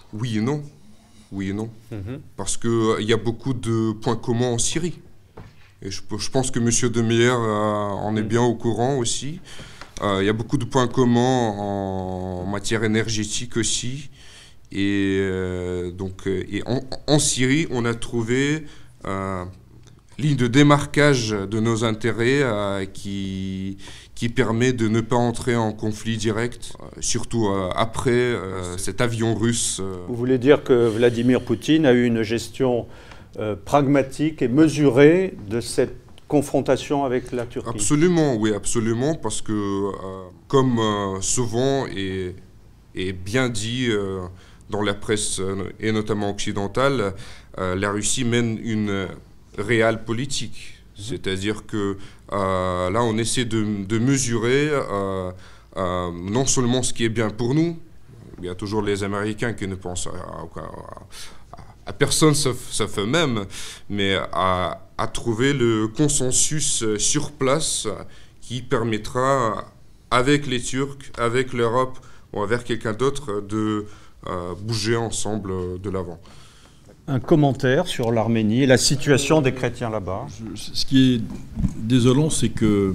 Oui et non. Oui et non. Mm-hmm. Parce qu'il euh, y a beaucoup de points communs en Syrie. Et je, je pense que M. De Meyer euh, en est bien au courant aussi. Il euh, y a beaucoup de points communs en matière énergétique aussi. Et euh, donc, et en, en Syrie, on a trouvé euh, ligne de démarquage de nos intérêts euh, qui, qui permet de ne pas entrer en conflit direct, euh, surtout euh, après euh, cet avion russe. Euh. Vous voulez dire que Vladimir Poutine a eu une gestion euh, pragmatique et mesurée de cette confrontation avec la Turquie? Absolument, oui, absolument, parce que euh, comme euh, souvent est, est bien dit euh, dans la presse, euh, et notamment occidentale, euh, la Russie mène une réelle politique. Mmh. C'est-à-dire que euh, là, on essaie de, de mesurer euh, euh, non seulement ce qui est bien pour nous, il y a toujours les Américains qui ne pensent à, à, à, à personne sauf, sauf eux-mêmes, mais à, à trouver le consensus sur place qui permettra, avec les Turcs, avec l'Europe ou avec quelqu'un d'autre, de euh, bouger ensemble de l'avant. Un commentaire sur l'Arménie et la situation des chrétiens là-bas. Ce qui est désolant, c'est que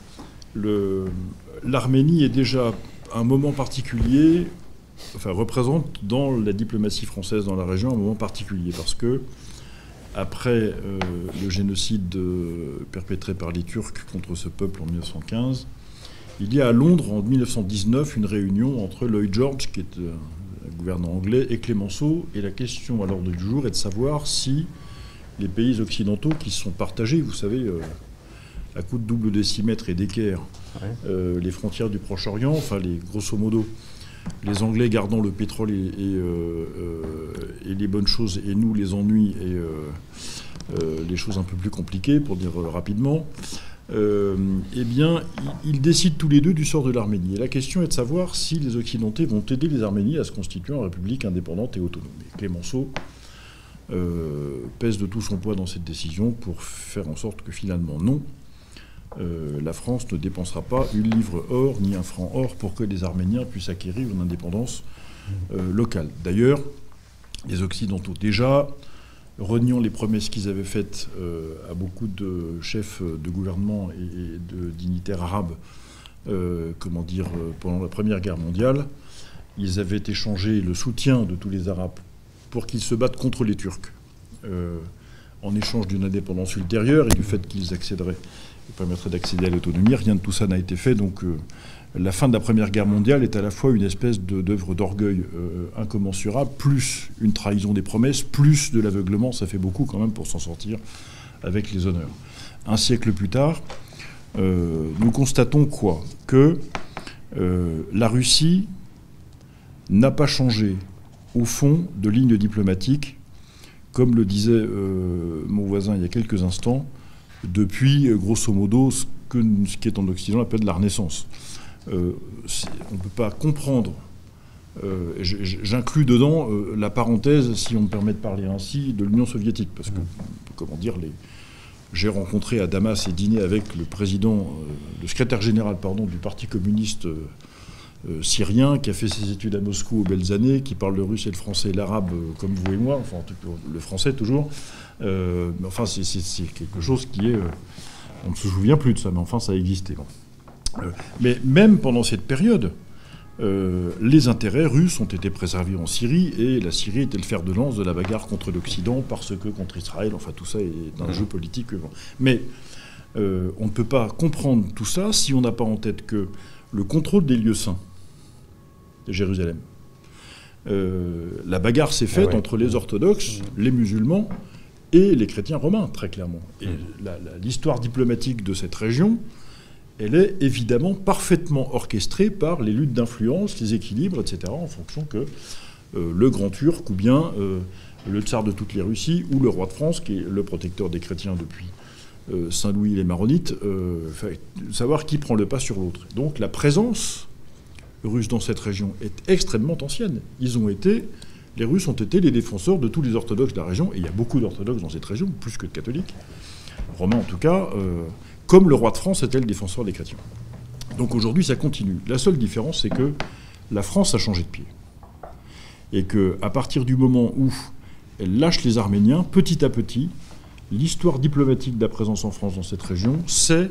le, l'Arménie est déjà un moment particulier, enfin représente dans la diplomatie française dans la région un moment particulier, parce que après euh, le génocide euh, perpétré par les Turcs contre ce peuple en mille neuf cent quinze, il y a à Londres en mille neuf cent dix-neuf une réunion entre Lloyd George, qui est euh, gouverneur anglais, et Clémenceau, et la question à l'ordre du jour est de savoir si les pays occidentaux qui sont partagés, vous savez, euh, à coup de double décimètre et d'équerre, ouais. euh, les frontières du Proche-Orient, enfin les grosso modo, les Anglais gardant le pétrole et, et, euh, euh, et les bonnes choses, et nous les ennuis et euh, euh, les choses un peu plus compliquées, pour dire euh, rapidement, euh, eh bien, ils, ils décident tous les deux du sort de l'Arménie. Et la question est de savoir si les Occidentaux vont aider les Arméniens à se constituer en république indépendante et autonome. Et Clémenceau euh, pèse de tout son poids dans cette décision pour faire en sorte que finalement, non, Euh, la France ne dépensera pas une livre or ni un franc or pour que les Arméniens puissent acquérir une indépendance euh, locale. D'ailleurs, les Occidentaux, déjà, reniant les promesses qu'ils avaient faites euh, à beaucoup de chefs de gouvernement et, et de dignitaires arabes, euh, comment dire, euh, pendant la Première Guerre mondiale, ils avaient échangé le soutien de tous les Arabes pour qu'ils se battent contre les Turcs, euh, en échange d'une indépendance ultérieure et du fait qu'ils accéderaient permettrait d'accéder à l'autonomie. Rien de tout ça n'a été fait. Donc euh, la fin de la Première Guerre mondiale est à la fois une espèce de, d'œuvre d'orgueil euh, incommensurable, plus une trahison des promesses, plus de l'aveuglement. Ça fait beaucoup quand même pour s'en sortir avec les honneurs. Un siècle plus tard, euh, nous constatons quoi ? Que euh, la Russie n'a pas changé, au fond, de ligne diplomatique, comme le disait euh, mon voisin il y a quelques instants, depuis, grosso modo, ce, que, ce qui est en Occident appelle de la Renaissance. Euh, on ne peut pas comprendre, euh, j'inclus dedans euh, la parenthèse, si on me permet de parler ainsi, de l'Union soviétique, parce que, comment dire, les, j'ai rencontré à Damas et dîné avec le président, euh, le secrétaire général, pardon, du Parti communiste euh, euh, syrien, qui a fait ses études à Moscou aux belles années, qui parle le russe et le français et l'arabe euh, comme vous et moi, enfin, en tout cas, le français toujours. Euh, mais enfin, c'est, c'est, c'est quelque chose qui est... Euh, on ne se souvient plus de ça, mais enfin, ça existait. Bon. Euh, mais même pendant cette période, euh, les intérêts russes ont été préservés en Syrie, et la Syrie était le fer de lance de la bagarre contre l'Occident, parce que contre Israël, enfin, tout ça est un mmh. jeu politique. Mais euh, on ne peut pas comprendre tout ça si on n'a pas en tête que le contrôle des lieux saints de Jérusalem, euh, la bagarre s'est faite ah ouais. entre les orthodoxes, mmh. les musulmans, et les chrétiens romains, très clairement. Et la, la, l'histoire diplomatique de cette région, elle est évidemment parfaitement orchestrée par les luttes d'influence, les équilibres, et cetera, en fonction que euh, le grand turc, ou bien euh, le tsar de toutes les Russies, ou le roi de France, qui est le protecteur des chrétiens depuis euh, Saint-Louis et les Maronites, euh, savoir qui prend le pas sur l'autre. Donc la présence russe dans cette région est extrêmement ancienne. Ils ont été... Les Russes ont été les défenseurs de tous les orthodoxes de la région, et il y a beaucoup d'orthodoxes dans cette région, plus que de catholiques, romains en tout cas, euh, comme le roi de France était le défenseur des chrétiens. Donc aujourd'hui, ça continue. La seule différence, c'est que la France a changé de pied. Et qu'à partir du moment où elle lâche les Arméniens, petit à petit, l'histoire diplomatique de la présence en France dans cette région, c'est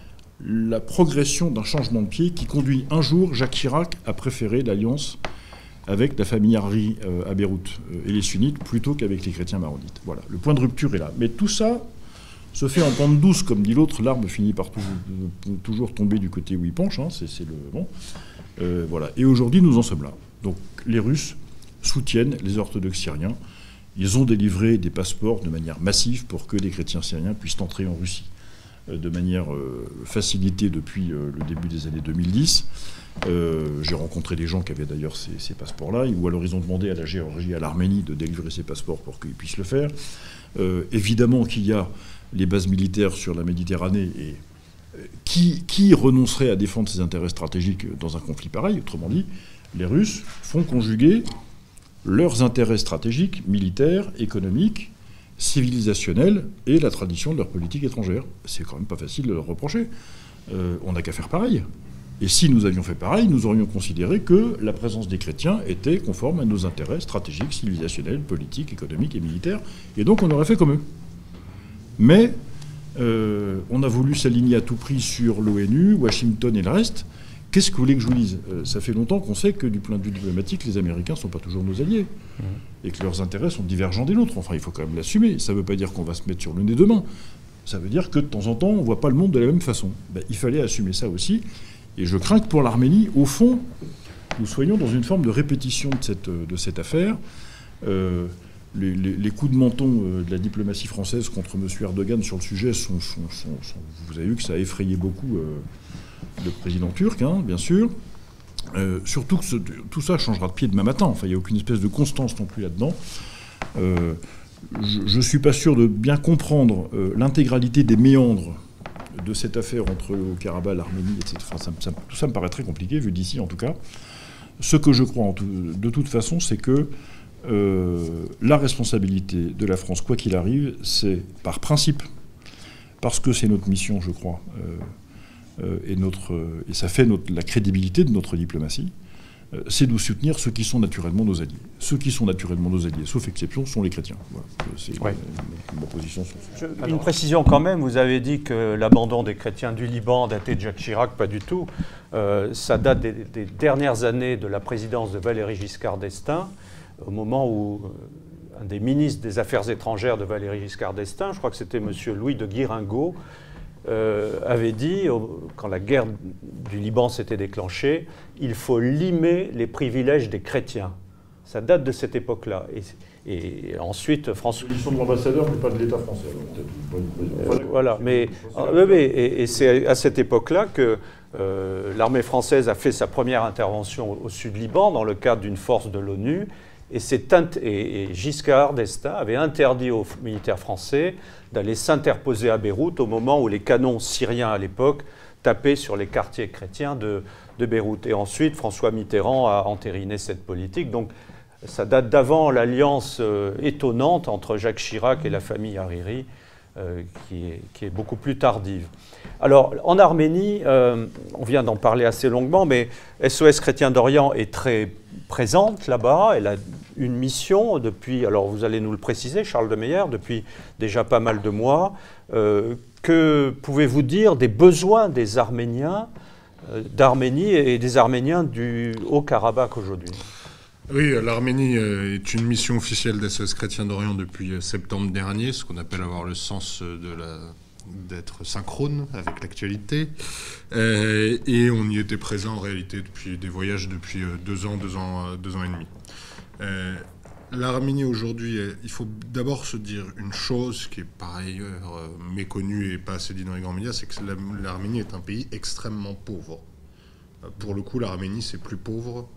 la progression d'un changement de pied qui conduit un jour Jacques Chirac à préférer l'alliance avec la famille Hariri euh, à Beyrouth euh, et les sunnites plutôt qu'avec les chrétiens maronites. Voilà, le point de rupture est là. Mais tout ça se fait en pente douce, comme dit l'autre, l'arbre finit par toujours, toujours tomber du côté où il penche, hein, c'est, c'est le bon. Euh, voilà. Et aujourd'hui, nous en sommes là. Donc les Russes soutiennent les orthodoxes syriens. Ils ont délivré des passeports de manière massive pour que les chrétiens syriens puissent entrer en Russie euh, de manière euh, facilitée depuis euh, le début des années deux mille dix. Euh, j'ai rencontré des gens qui avaient d'ailleurs ces, ces passeports-là, ou alors ils ont demandé à la Géorgie, à l'Arménie de délivrer ces passeports pour qu'ils puissent le faire. Euh, évidemment qu'il y a les bases militaires sur la Méditerranée, et euh, qui, qui renoncerait à défendre ses intérêts stratégiques dans un conflit pareil? Autrement dit, les Russes font conjuguer leurs intérêts stratégiques, militaires, économiques, civilisationnels et la tradition de leur politique étrangère. C'est quand même pas facile de leur reprocher. Euh, on n'a qu'à faire pareil. Et si nous avions fait pareil, nous aurions considéré que la présence des chrétiens était conforme à nos intérêts stratégiques, civilisationnels, politiques, économiques et militaires, et donc on aurait fait comme eux. Mais euh, on a voulu s'aligner à tout prix sur l'ONU, Washington et le reste. Qu'est-ce que vous voulez que je vous dise? euh, Ça fait longtemps qu'on sait que du point de vue diplomatique, les Américains ne sont pas toujours nos alliés, mmh. et que leurs intérêts sont divergents des nôtres. Enfin, il faut quand même l'assumer. Ça ne veut pas dire qu'on va se mettre sur le nez demain. Ça veut dire que de temps en temps, on ne voit pas le monde de la même façon. Ben, il fallait assumer ça aussi. Et je crains que pour l'Arménie, au fond, nous soyons dans une forme de répétition de cette, de cette affaire. Euh, les, les, les coups de menton de la diplomatie française contre M. Erdogan sur le sujet sont, sont, sont, sont... Vous avez vu que ça a effrayé beaucoup euh, le président turc, hein, bien sûr. Euh, surtout que ce, tout ça changera de pied demain matin. Enfin, il n'y a aucune espèce de constance non plus là-dedans. Euh, je ne suis pas sûr de bien comprendre euh, l'intégralité des méandres de cette affaire entre le Haut-Karabakh, l'Arménie, et cetera. Enfin, ça, ça, tout ça me paraît très compliqué, vu d'ici en tout cas. Ce que je crois en tout, de toute façon, c'est que euh, la responsabilité de la France, quoi qu'il arrive, c'est par principe, parce que c'est notre mission, je crois, euh, euh, et, notre, et ça fait notre, la crédibilité de notre diplomatie, euh, c'est de soutenir ceux qui sont naturellement nos alliés. Ceux qui sont naturellement nos alliés, sauf exception, sont les chrétiens. Voilà. C'est ouais. ma, ma position sur ça. Je, une précision quand même, vous avez dit que l'abandon des chrétiens du Liban datait de Jacques Chirac, pas du tout. Euh, ça date des, des dernières années de la présidence de Valéry Giscard d'Estaing, au moment où euh, un des ministres des Affaires étrangères de Valéry Giscard d'Estaing, je crois que c'était M. Louis de Guiringaud, Euh, avait dit, au, quand la guerre du Liban s'était déclenchée, il faut limer les privilèges des chrétiens. Ça date de cette époque-là. Et, et ensuite, François... Ils sont de l'ambassadeur, mais pas de l'État français. Euh, voilà, mais, euh, mais et, et c'est à cette époque-là que euh, l'armée française a fait sa première intervention au, au sud-Liban dans le cadre d'une force de l'ONU. Et, et, et Giscard d'Estaing avait interdit aux militaires français d'aller s'interposer à Beyrouth au moment où les canons syriens à l'époque tapaient sur les quartiers chrétiens de, de Beyrouth. Et ensuite, François Mitterrand a entériné cette politique. Donc ça date d'avant l'alliance euh, étonnante entre Jacques Chirac et la famille Hariri, euh, qui, est, qui est beaucoup plus tardive. Alors, en Arménie, euh, on vient d'en parler assez longuement, mais S O S Chrétiens d'Orient est très présente là-bas. Elle a une mission depuis, alors vous allez nous le préciser, Charles de Meyer, depuis déjà pas mal de mois. Euh, que pouvez-vous dire des besoins des Arméniens, euh, d'Arménie et des Arméniens du Haut-Karabakh aujourd'hui? Oui, l'Arménie est une mission officielle d'S O S Chrétiens d'Orient depuis septembre dernier, ce qu'on appelle avoir le sens de la... d'être synchrone avec l'actualité. Euh, et on y était présent en réalité depuis des voyages depuis deux ans, deux ans, deux ans et demi. Euh, L'Arménie aujourd'hui, il faut d'abord se dire une chose qui est par ailleurs euh, méconnue et pas assez dit dans les grands médias, c'est que l'Arménie est un pays extrêmement pauvre. Euh, pour le coup, l'Arménie, c'est plus pauvre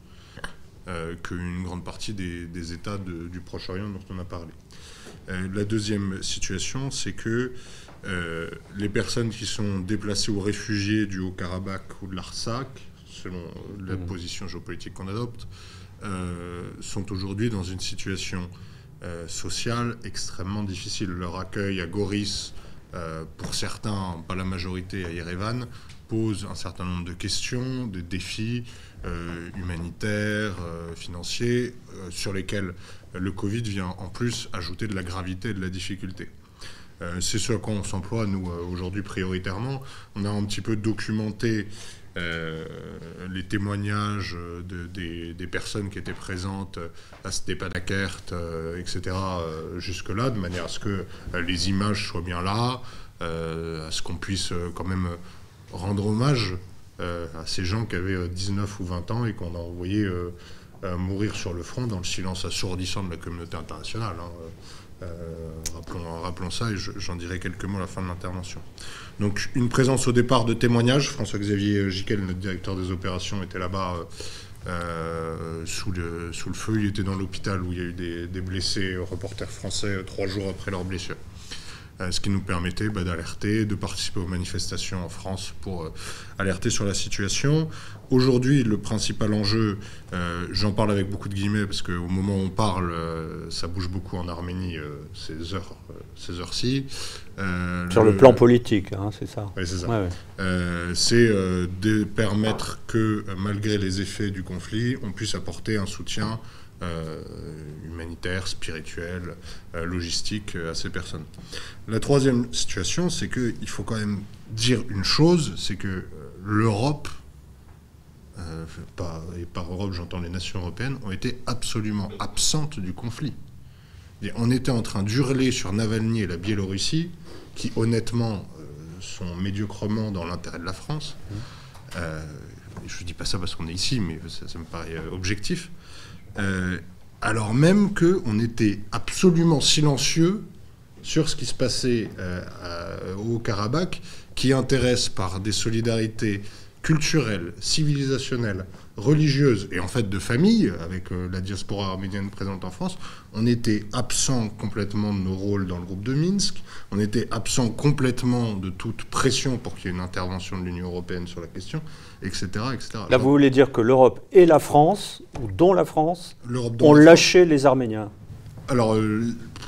euh, qu'une grande partie des, des États de, du Proche-Orient dont on a parlé. Euh, la deuxième situation, c'est que Euh, les personnes qui sont déplacées ou réfugiées du Haut-Karabakh ou de l'Artsakh, selon la mmh. position géopolitique qu'on adopte, euh, sont aujourd'hui dans une situation euh, sociale extrêmement difficile. Leur accueil à Goris, euh, pour certains, pas la majorité à Erevan, pose un certain nombre de questions, de défis euh, humanitaires, euh, financiers, euh, sur lesquels le Covid vient en plus ajouter de la gravité et de la difficulté. Euh, c'est ce à quoi on s'emploie, nous, euh, aujourd'hui, prioritairement. On a un petit peu documenté euh, les témoignages de, des, des personnes qui étaient présentes à Stepanakert, euh, et cetera, euh, jusque-là, de manière à ce que euh, les images soient bien là, euh, à ce qu'on puisse euh, quand même rendre hommage euh, à ces gens qui avaient euh, dix-neuf ou vingt ans et qu'on a envoyé euh, euh, mourir sur le front dans le silence assourdissant de la communauté internationale, hein. Euh, rappelons, rappelons ça, et j'en dirai quelques mots à la fin de l'intervention. Donc une présence au départ de témoignages. François-Xavier Giquel, notre directeur des opérations, était là-bas euh, sous, le, sous le feu. Il était dans l'hôpital où il y a eu des, des blessés reporters français trois jours après leur blessure. Euh, ce qui nous permettait bah, d'alerter, de participer aux manifestations en France pour euh, alerter sur la situation. Aujourd'hui, le principal enjeu, euh, j'en parle avec beaucoup de guillemets parce qu'au moment où on parle, euh, ça bouge beaucoup en Arménie euh, ces heures, euh, ces heures-ci. Euh, sur le, le plan politique, hein, c'est ça. Oui, c'est ça. Ouais, ouais. Euh, c'est euh, de permettre que, malgré les effets du conflit, on puisse apporter un soutien Euh, humanitaire, spirituel, euh, logistique euh, à ces personnes. La troisième situation, c'est qu'il faut quand même dire une chose, c'est que euh, l'Europe, euh, pas, et par Europe j'entends les nations européennes, ont été absolument absentes du conflit. Et on était en train d'hurler sur Navalny et la Biélorussie, qui honnêtement euh, sont médiocrement dans l'intérêt de la France. Euh, je ne dis pas ça parce qu'on est ici, mais ça, ça me paraît euh, objectif. Euh, alors même qu'on était absolument silencieux sur ce qui se passait euh, à, au Karabakh, qui intéresse par des solidarités culturelles, civilisationnelles, religieuses et en fait de famille, avec euh, la diaspora arménienne présente en France. On était absent complètement de nos rôles dans le groupe de Minsk, on était absent complètement de toute pression pour qu'il y ait une intervention de l'Union européenne sur la question, et cetera, et cetera. Là, vous voulez dire que l'Europe et la France, ou dont la France, ont lâché les Arméniens? Alors, euh,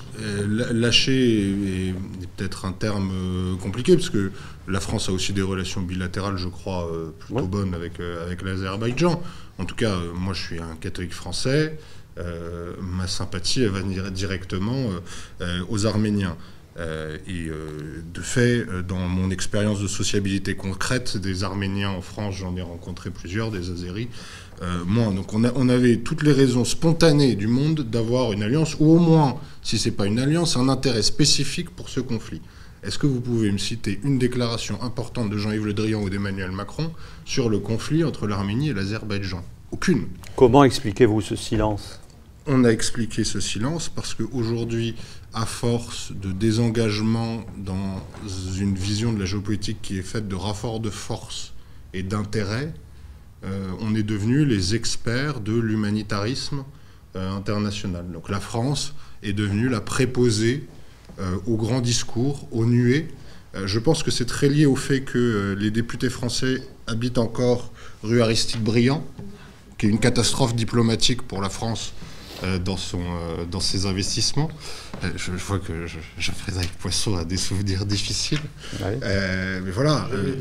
euh, lâcher est, est peut-être un terme euh, compliqué, parce que la France a aussi des relations bilatérales, je crois, euh, plutôt ouais. bonnes avec, euh, avec l'Azerbaïdjan. En tout cas, euh, moi, je suis un catholique français. Euh, ma sympathie, elle va directement euh, euh, aux Arméniens. Euh, et euh, de fait, dans mon expérience de sociabilité concrète des Arméniens en France, j'en ai rencontré plusieurs, des Azéris, euh, moins. Donc on, a, on avait toutes les raisons spontanées du monde d'avoir une alliance, ou au moins, si ce n'est pas une alliance, un intérêt spécifique pour ce conflit. Est-ce que vous pouvez me citer une déclaration importante de Jean-Yves Le Drian ou d'Emmanuel Macron sur le conflit entre l'Arménie et l'Azerbaïdjan? Aucune. Comment expliquez-vous ce silence? On a expliqué ce silence parce qu'aujourd'hui, à force de désengagement dans une vision de la géopolitique qui est faite de rapports de force et d'intérêt, euh, on est devenus les experts de l'humanitarisme euh, international. Donc la France est devenue la préposée euh, aux grands discours, aux nuées. Euh, je pense que c'est très lié au fait que euh, les députés français habitent encore rue Aristide-Briand, qui est une catastrophe diplomatique pour la France euh, dans, son, euh, dans ses investissements. Euh, je, je vois que je, je Frédéric Poisson a des souvenirs difficiles. Ouais. Euh, mais voilà. Euh,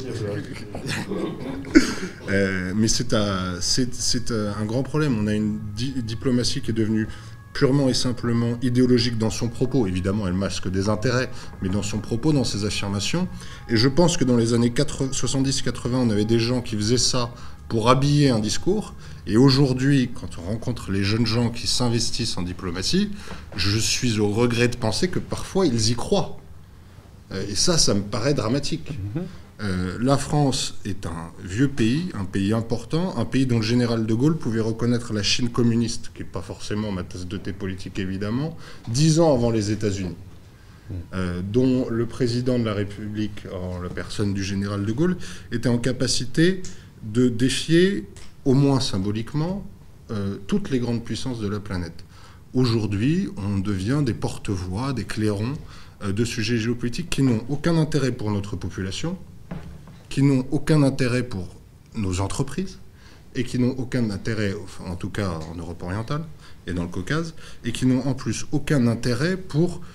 euh, mais c'est un, c'est, c'est un grand problème. On a une di- diplomatie qui est devenue purement et simplement idéologique dans son propos. Évidemment, elle masque des intérêts, mais dans son propos, dans ses affirmations. Et je pense que dans les années soixante-dix quatre-vingts, on avait des gens qui faisaient ça pour habiller un discours. Et aujourd'hui, quand on rencontre les jeunes gens qui s'investissent en diplomatie, je suis au regret de penser que parfois, ils y croient. Et ça, ça me paraît dramatique. Mm-hmm. Euh, la France est un vieux pays, un pays important, un pays dont le général de Gaulle pouvait reconnaître la Chine communiste, qui n'est pas forcément ma tasse de thé politique évidemment, dix ans avant les États-Unis, euh, dont le président de la République, en la personne du général de Gaulle, était en capacité de défier, au moins symboliquement, euh, toutes les grandes puissances de la planète. Aujourd'hui, on devient des porte-voix, des clairons euh, de sujets géopolitiques qui n'ont aucun intérêt pour notre population, qui n'ont aucun intérêt pour nos entreprises, et qui n'ont aucun intérêt, en tout cas en Europe orientale et dans le Caucase, et qui n'ont en plus aucun intérêt pour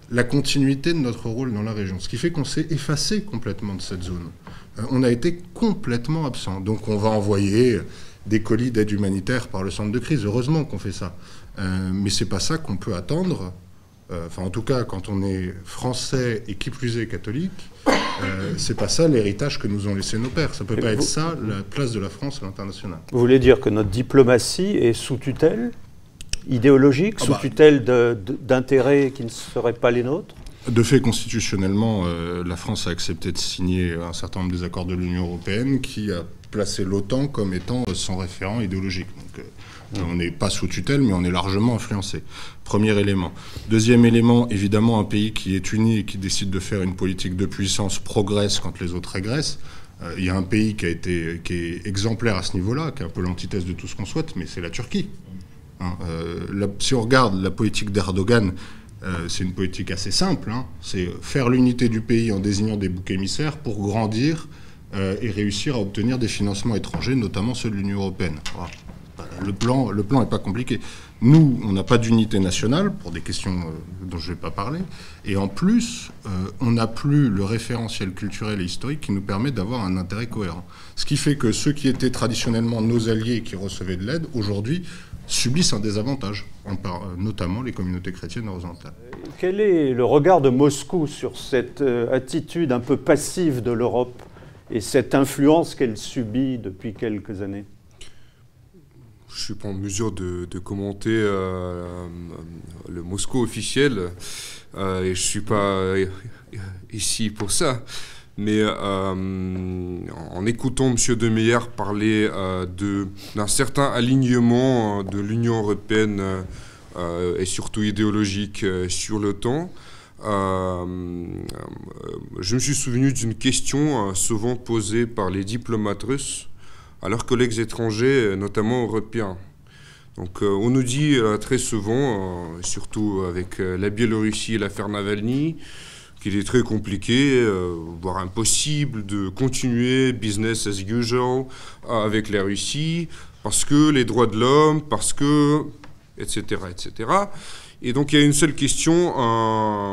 la continuité de notre rôle dans la région. Ce qui fait qu'on s'est effacé complètement de cette zone. Euh, on a été complètement absent. Donc on va envoyer des colis d'aide humanitaire par le centre de crise. Heureusement qu'on fait ça. Euh, mais c'est pas ça qu'on peut attendre. Euh, enfin, en tout cas, quand on est français et qui plus est catholique, euh, c'est pas ça l'héritage que nous ont laissé nos pères. Ça peut et pas vous... être ça la place de la France à l'international. Vous voulez dire que notre diplomatie est sous tutelle idéologique, ah sous bah, tutelle de, de, d'intérêts qui ne seraient pas les nôtres? De fait, constitutionnellement, euh, la France a accepté de signer un certain nombre des accords de l'Union européenne qui a placé l'OTAN comme étant son référent idéologique. Donc, euh, mmh. on n'est pas sous tutelle, mais on est largement influencé. Premier élément. Deuxième élément, évidemment, un pays qui est uni et qui décide de faire une politique de puissance progresse quand les autres régressent. Euh, il y a un pays qui, a été, qui est exemplaire à ce niveau-là, qui est un peu l'antithèse de tout ce qu'on souhaite, mais c'est la Turquie. Hein, euh, la, si on regarde la politique d'Erdogan, Euh, c'est une politique assez simple, hein. C'est faire l'unité du pays en désignant des boucs émissaires pour grandir euh, et réussir à obtenir des financements étrangers, notamment ceux de l'Union européenne. Voilà. Le plan, le plan n'est pas compliqué. Nous, on n'a pas d'unité nationale, pour des questions euh, dont je ne vais pas parler, et en plus, euh, on n'a plus le référentiel culturel et historique qui nous permet d'avoir un intérêt cohérent. Ce qui fait que ceux qui étaient traditionnellement nos alliés et qui recevaient de l'aide, aujourd'hui, subissent un désavantage, notamment les communautés chrétiennes horizontales. Quel est le regard de Moscou sur cette euh, attitude un peu passive de l'Europe et cette influence qu'elle subit depuis quelques années? Je ne suis pas en mesure de, de commenter euh, le Moscou officiel euh, et je ne suis pas ici pour ça. Mais euh, en écoutant M. De Meyer parler euh, de, d'un certain alignement de l'Union européenne euh, et surtout idéologique euh, sur l'OTAN, euh, je me suis souvenu d'une question euh, souvent posée par les diplomates russes à leurs collègues étrangers, notamment européens. Donc euh, on nous dit euh, très souvent, euh, surtout avec euh, la Biélorussie et l'affaire Navalny, qu'il est très compliqué, euh, voire impossible de continuer business as usual euh, avec la Russie, parce que les droits de l'homme, parce que, et cetera, et cetera. Et donc il y a une seule question euh,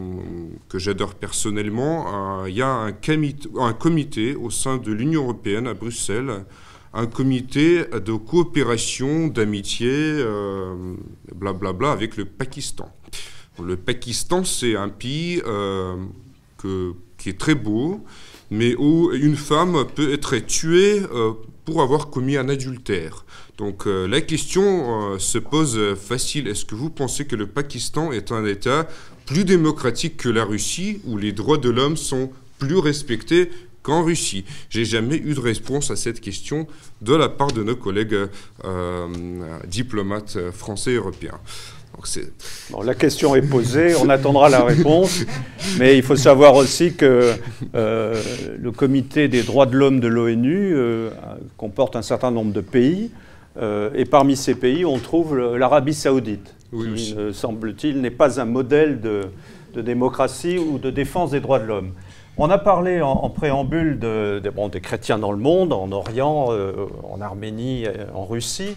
que j'adore personnellement. Euh, il y a un comité, un comité au sein de l'Union européenne à Bruxelles, un comité de coopération, d'amitié, euh, blablabla, bla, avec le Pakistan. Le Pakistan, c'est un pays euh, que, qui est très beau, mais où une femme peut être tuée euh, pour avoir commis un adultère. Donc euh, la question euh, se pose facile. Est-ce que vous pensez que le Pakistan est un État plus démocratique que la Russie, où les droits de l'homme sont plus respectés qu'en Russie? J'ai jamais eu de réponse à cette question de la part de nos collègues euh, diplomates français et européens. Donc bon, la question est posée, on attendra la réponse, mais il faut savoir aussi que euh, le comité des droits de l'homme de l'ONU euh, comporte un certain nombre de pays, euh, et parmi ces pays, on trouve l'Arabie saoudite, oui, qui, euh, semble-t-il, n'est pas un modèle de, de démocratie ou de défense des droits de l'homme. On a parlé en, en préambule de, de, bon, des chrétiens dans le monde, en Orient, euh, en Arménie, en Russie.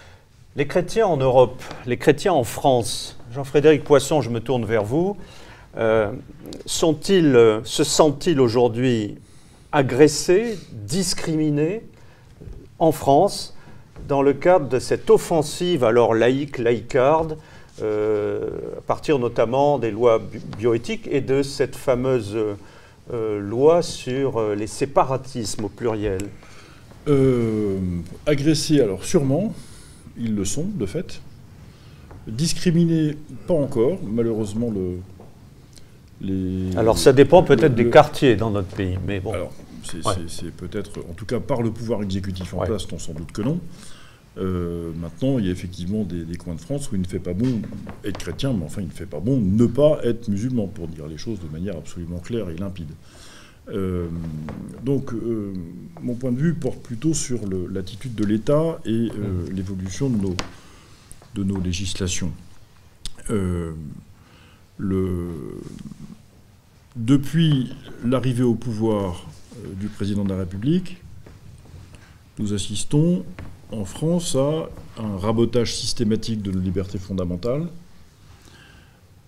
Les chrétiens en Europe, les chrétiens en France, Jean-Frédéric Poisson, je me tourne vers vous, euh, sont-ils, se sentent-ils aujourd'hui agressés, discriminés en France dans le cadre de cette offensive alors laïque, laïcarde, euh, à partir notamment des lois bioéthiques et de cette fameuse euh, loi sur les séparatismes au pluriel? euh, Agressés, alors sûrement. Ils le sont, de fait. Discriminés, pas encore. Malheureusement, le, les... Alors, ça dépend peut-être le, des quartiers dans notre pays, mais bon. Alors, c'est ouais. peut-être, en tout cas, par le pouvoir exécutif en ouais. place, non, sans doute que non. Euh, maintenant, il y a effectivement des, des coins de France où il ne fait pas bon être chrétien, mais enfin, il ne fait pas bon ne pas être musulman, pour dire les choses de manière absolument claire et limpide. Euh, donc, euh, mon point de vue porte plutôt sur le, l'attitude de l'État et euh, mmh. l'évolution de nos, de nos législations. Euh, le, depuis l'arrivée au pouvoir euh, du président de la République, nous assistons en France à un rabotage systématique de nos libertés fondamentales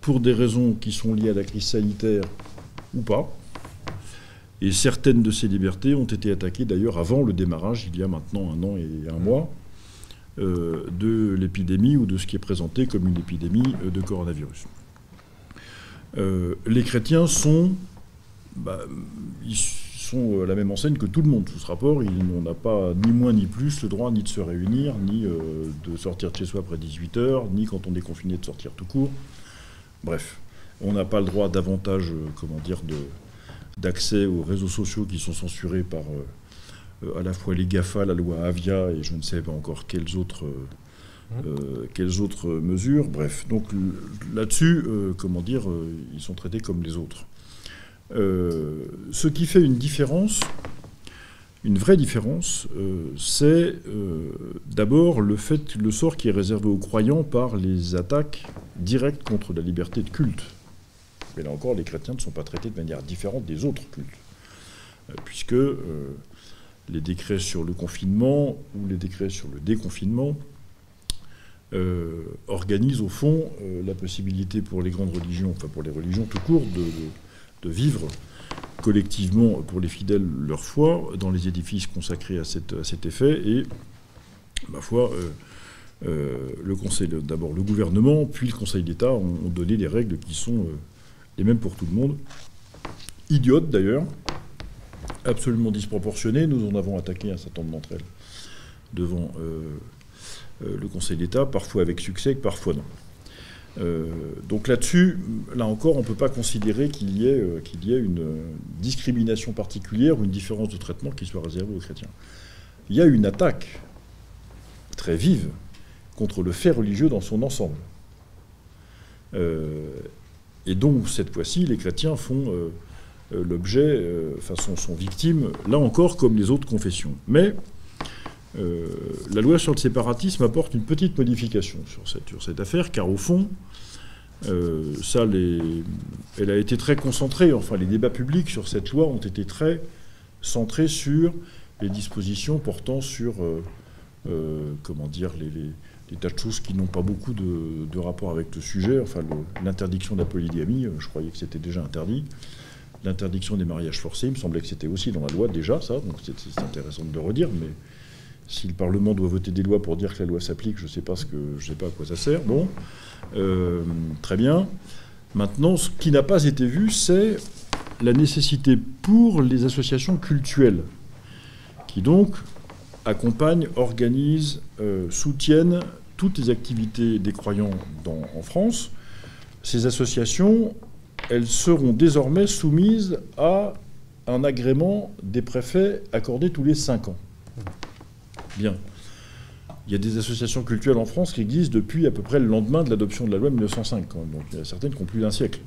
pour des raisons qui sont liées à la crise sanitaire ou pas. Et certaines de ces libertés ont été attaquées d'ailleurs avant le démarrage, il y a maintenant un an et un mois, euh, de l'épidémie ou de ce qui est présenté comme une épidémie de coronavirus. Euh, les chrétiens sont, bah, ils sont à la même enseigne que tout le monde sous ce rapport. On n'a pas ni moins ni plus le droit ni de se réunir, ni euh, de sortir de chez soi après dix-huit heures, ni quand on est confiné de sortir tout court. Bref, on n'a pas le droit davantage, euh, comment dire, de, d'accès aux réseaux sociaux qui sont censurés par euh, à la fois les GAFA, la loi Avia et je ne sais pas encore quelles autres... Euh, Euh, quelles autres mesures, bref. Donc là-dessus, euh, comment dire, euh, ils sont traités comme les autres. Euh, ce qui fait une différence, une vraie différence, euh, c'est euh, d'abord le fait, le sort qui est réservé aux croyants par les attaques directes contre la liberté de culte. Mais là encore, les chrétiens ne sont pas traités de manière différente des autres cultes, euh, puisque euh, les décrets sur le confinement ou les décrets sur le déconfinement Euh, organise au fond euh, la possibilité pour les grandes religions, enfin pour les religions tout court, de, de, de vivre collectivement pour les fidèles leur foi dans les édifices consacrés à, cette, à cet effet. Et, ma foi, euh, euh, le Conseil, d'abord le gouvernement, puis le Conseil d'État ont, ont donné des règles qui sont euh, les mêmes pour tout le monde. Idiotes d'ailleurs, absolument disproportionnées. Nous en avons attaqué un certain nombre d'entre elles devant... Euh, Euh, le Conseil d'État, parfois avec succès, parfois non. Euh, donc là-dessus, là encore, on ne peut pas considérer qu'il y ait, euh, qu'il y ait une euh, discrimination particulière ou une différence de traitement qui soit réservée aux chrétiens. Il y a une attaque très vive contre le fait religieux dans son ensemble. Euh, et donc, cette fois-ci, les chrétiens font euh, euh, l'objet, euh, enfin, sont, sont victimes, là encore, comme les autres confessions. Mais... Euh, la loi sur le séparatisme apporte une petite modification sur cette, sur cette affaire, car au fond, euh, ça, les, elle a été très concentrée, enfin les débats publics sur cette loi ont été très centrés sur les dispositions portant sur, euh, euh, comment dire, les, les, les tas de choses qui n'ont pas beaucoup de, de rapport avec le sujet, enfin le, l'interdiction de la polygamie, je croyais que c'était déjà interdit, l'interdiction des mariages forcés, il me semblait que c'était aussi dans la loi déjà, ça, donc c'est, c'est intéressant de le redire, mais... Si le Parlement doit voter des lois pour dire que la loi s'applique, je ne sais pas ce que, je sais pas à quoi ça sert. Bon, euh, très bien. Maintenant, ce qui n'a pas été vu, c'est la nécessité pour les associations cultuelles, qui donc accompagnent, organisent, euh, soutiennent toutes les activités des croyants dans, en France. Ces associations, elles seront désormais soumises à un agrément des préfets accordé tous les cinq ans. Bien. Il y a des associations culturelles en France qui existent depuis à peu près le lendemain de l'adoption de la loi de mille neuf cent cinq. Quand même. Donc il y a certaines qui ont plus d'un siècle.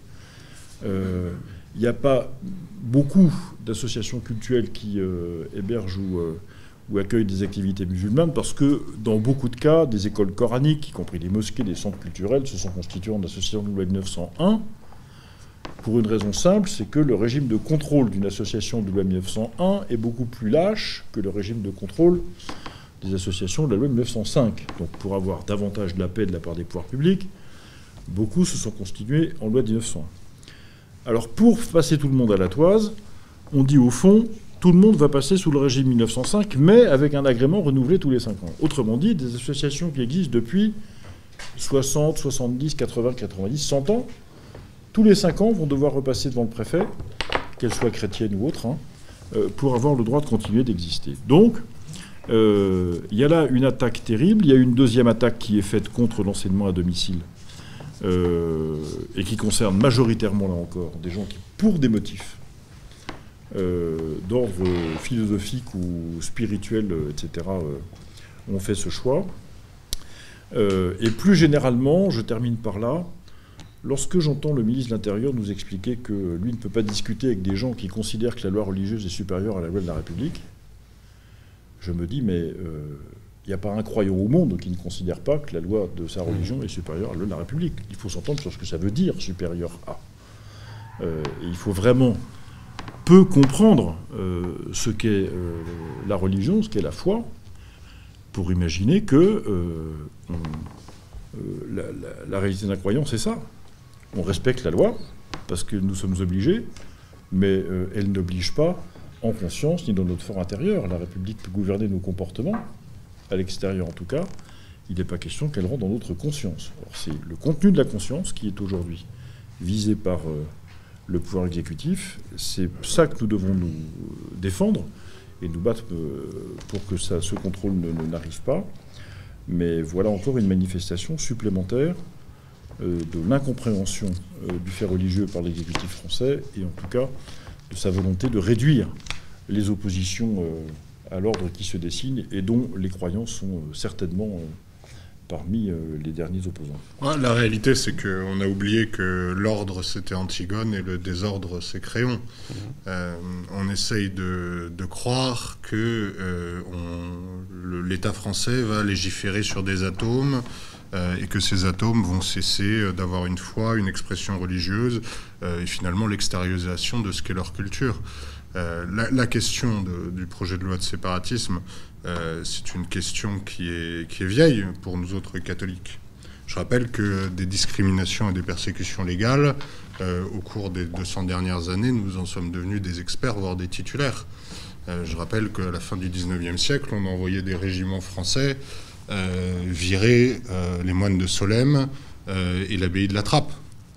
Euh, il n'y a pas beaucoup d'associations culturelles qui euh, hébergent ou, euh, ou accueillent des activités musulmanes parce que dans beaucoup de cas, des écoles coraniques, y compris des mosquées, des centres culturels, se sont constitués en association de loi de mille neuf cent un. Pour une raison simple, c'est que le régime de contrôle d'une association de loi de mille neuf cent un est beaucoup plus lâche que le régime de contrôle des associations de la loi de mille neuf cent cinq. Donc pour avoir davantage de la paix de la part des pouvoirs publics, beaucoup se sont constitués en loi de mille neuf cent un. Alors pour passer tout le monde à la toise, on dit au fond, tout le monde va passer sous le régime mille neuf cent cinq, mais avec un agrément renouvelé tous les cinq ans. Autrement dit, des associations qui existent depuis soixante, soixante-dix, quatre-vingts, quatre-vingt-dix, cent ans, tous les cinq ans vont devoir repasser devant le préfet, qu'elles soient chrétiennes ou autres, hein, euh, pour avoir le droit de continuer d'exister. Donc, il euh, y a là une attaque terrible. Il y a une deuxième attaque qui est faite contre l'enseignement à domicile euh, et qui concerne majoritairement, là encore, des gens qui, pour des motifs euh, d'ordre philosophique ou spirituel, et cetera, euh, ont fait ce choix. Euh, et plus généralement, je termine par là, lorsque j'entends le ministre de l'Intérieur nous expliquer que lui ne peut pas discuter avec des gens qui considèrent que la loi religieuse est supérieure à la loi de la République, je me dis, mais il euh, n'y a pas un croyant au monde qui ne considère pas que la loi de sa religion est supérieure à la loi de la République. Il faut s'entendre sur ce que ça veut dire, supérieur à. Euh, et il faut vraiment peu comprendre euh, ce qu'est euh, la religion, ce qu'est la foi, pour imaginer que euh, on, euh, la, la, la réalité d'un croyant, c'est ça. On respecte la loi, parce que nous sommes obligés, mais euh, elle n'oblige pas, en conscience, ni dans notre fort intérieur. La République peut gouverner nos comportements, à l'extérieur en tout cas. Il n'est pas question qu'elle rentre dans notre conscience. Or, c'est le contenu de la conscience qui est aujourd'hui visé par euh, le pouvoir exécutif. C'est ça que nous devons nous défendre et nous battre euh, pour que ça, ce contrôle ne, ne, n'arrive pas. Mais voilà encore une manifestation supplémentaire euh, de l'incompréhension euh, du fait religieux par l'exécutif français et en tout cas de sa volonté de réduire les oppositions euh, à l'ordre qui se dessine et dont les croyants sont euh, certainement euh, parmi euh, les derniers opposants. Ouais, la réalité, c'est qu'on a oublié que l'ordre, c'était Antigone et le désordre, c'est Créon. Mmh. Euh, on essaye de, de croire que euh, on, le, l'État français va légiférer sur des atomes euh, et que ces atomes vont cesser d'avoir une foi, une expression religieuse euh, et finalement l'extériorisation de ce qu'est leur culture. Euh, la, la question de, du projet de loi de séparatisme, euh, c'est une question qui est, qui est vieille pour nous autres catholiques. Je rappelle que des discriminations et des persécutions légales, euh, au cours des deux cents dernières années, nous en sommes devenus des experts, voire des titulaires. Euh, je rappelle qu'à la fin du dix-neuvième siècle, on envoyait des régiments français euh, virer euh, les moines de Solesmes euh, et l'abbaye de la Trappe.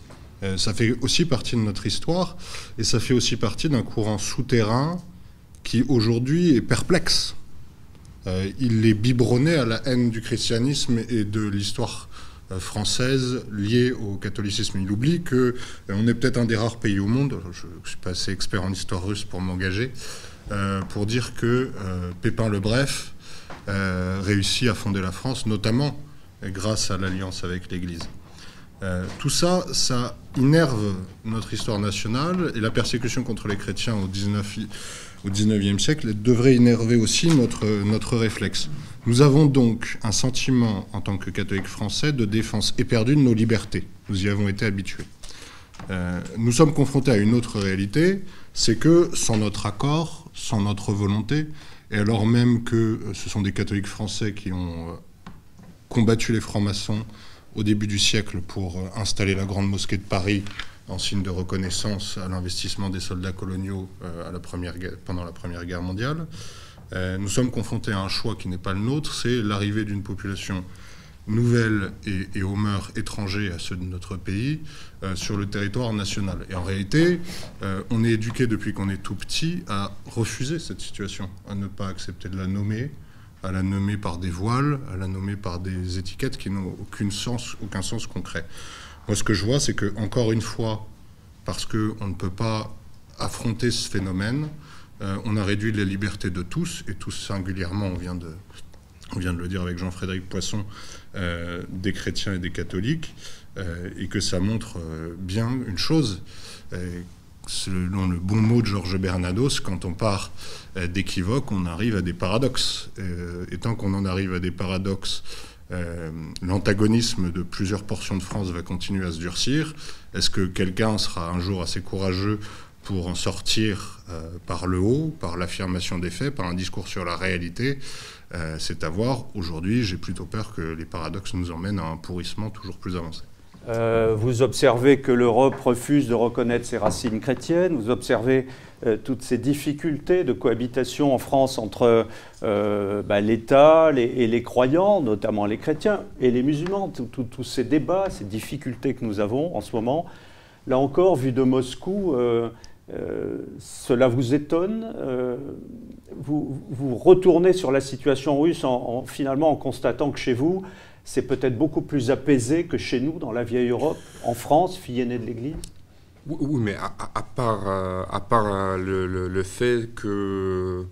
Ça fait aussi partie de notre histoire et ça fait aussi partie d'un courant souterrain qui aujourd'hui est perplexe. Euh, il est biberonné à la haine du christianisme et de l'histoire euh, française liée au catholicisme. Il oublie qu'on euh, est peut-être un des rares pays au monde, je ne suis pas assez expert en histoire russe pour m'engager, euh, pour dire que euh, Pépin le Bref euh, réussit à fonder la France, notamment grâce à l'alliance avec l'Église. Euh, tout ça, ça innerve notre histoire nationale et la persécution contre les chrétiens au dix-neuvième siècle devrait innerver aussi notre, notre réflexe. Nous avons donc un sentiment, en tant que catholiques français, de défense éperdue de nos libertés. Nous y avons été habitués. Euh, nous sommes confrontés à une autre réalité, c'est que sans notre accord, sans notre volonté, et alors même que ce sont des catholiques français qui ont combattu les francs-maçons au début du siècle pour installer la Grande Mosquée de Paris en signe de reconnaissance à l'investissement des soldats coloniaux euh, à la première guerre, pendant la Première Guerre mondiale. Euh, nous sommes confrontés à un choix qui n'est pas le nôtre, c'est l'arrivée d'une population nouvelle et, et aux mœurs étrangers à ceux de notre pays euh, sur le territoire national. Et en réalité, euh, on est éduqué depuis qu'on est tout petit à refuser cette situation, à ne pas accepter de la nommer, à la nommer par des voiles, à la nommer par des étiquettes qui n'ont aucun sens, aucun sens concret. Moi, ce que je vois, c'est que, encore une fois, parce qu'on ne peut pas affronter ce phénomène, euh, on a réduit les libertés de tous, et tous singulièrement, on vient de, on vient de le dire avec Jean-Frédéric Poisson, euh, des chrétiens et des catholiques, euh, et que ça montre euh, bien une chose, euh, selon le bon mot de Georges Bernanos, quand on part euh, d'équivoque, on arrive à des paradoxes. Euh, et tant qu'on en arrive à des paradoxes, euh, l'antagonisme de plusieurs portions de France va continuer à se durcir. Est-ce que quelqu'un sera un jour assez courageux pour en sortir euh, par le haut, par l'affirmation des faits, par un discours sur la réalité? euh, C'est à voir. Aujourd'hui, j'ai plutôt peur que les paradoxes nous emmènent à un pourrissement toujours plus avancé. Euh, vous observez que l'Europe refuse de reconnaître ses racines chrétiennes, vous observez euh, toutes ces difficultés de cohabitation en France entre euh, bah, l'État les, et les croyants, notamment les chrétiens et les musulmans, tous ces débats, ces difficultés que nous avons en ce moment. Là encore, vu de Moscou, euh, euh, cela vous étonne euh, vous, vous retournez sur la situation russe en, en, finalement en constatant que chez vous, c'est peut-être beaucoup plus apaisé que chez nous, dans la vieille Europe, en France, fille aînée de l'Église? Oui, oui, mais à, à part, à part le, le, le fait que,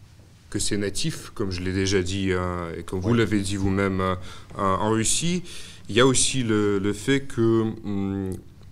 que c'est natif, comme je l'ai déjà dit, hein, et comme vous oui. l'avez dit vous-même, hein, en Russie, il y a aussi le, le fait que hum,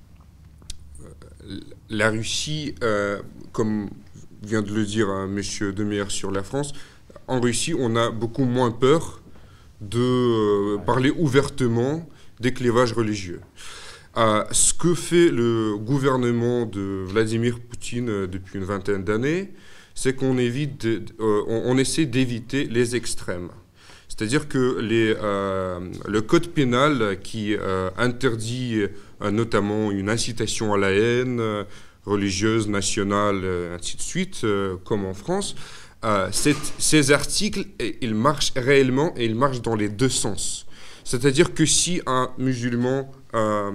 la Russie, euh, comme vient de le dire hein, M. Demeyer sur la France, en Russie, on a beaucoup moins peur de euh, parler ouvertement des clivages religieux. Euh, ce que fait le gouvernement de Vladimir Poutine euh, depuis une vingtaine d'années, c'est qu'on évite, de, euh, on, on essaie d'éviter les extrêmes. C'est-à-dire que les, euh, le code pénal qui euh, interdit euh, notamment une incitation à la haine euh, religieuse, nationale, euh, ainsi de suite, euh, comme en France. Euh, cette, ces articles, ils marchent réellement et ils marchent dans les deux sens. C'est-à-dire que si un musulman euh,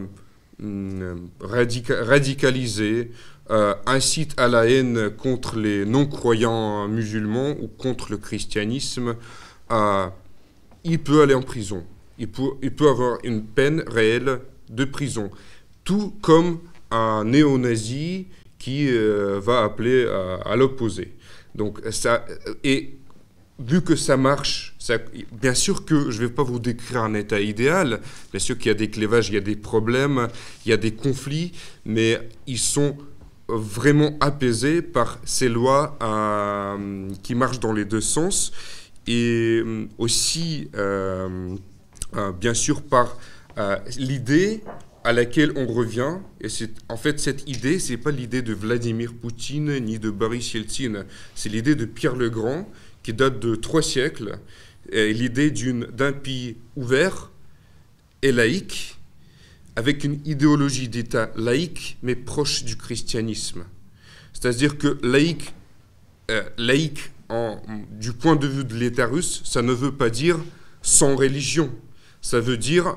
radica radicalisé euh, incite à la haine contre les non-croyants musulmans ou contre le christianisme, euh, il peut aller en prison. Il peut, il peut avoir une peine réelle de prison. Tout comme un néo-nazi qui euh, va appeler à, à l'opposé. Donc, ça, et vu que ça marche, ça, bien sûr que je ne vais pas vous décrire un état idéal, bien sûr qu'il y a des clivages, il y a des problèmes, il y a des conflits, mais ils sont vraiment apaisés par ces lois euh, qui marchent dans les deux sens, et aussi, euh, euh, bien sûr, par euh, l'idée à laquelle on revient, et c'est en fait cette idée, c'est pas l'idée de Vladimir Poutine ni de Boris Yeltsin, c'est l'idée de Pierre le Grand qui date de trois siècles, l'idée d'un pays ouvert et laïque, avec une idéologie d'État laïque mais proche du christianisme. C'est-à-dire que laïque, euh, laïque en, du point de vue de l'État russe, ça ne veut pas dire sans religion, ça veut dire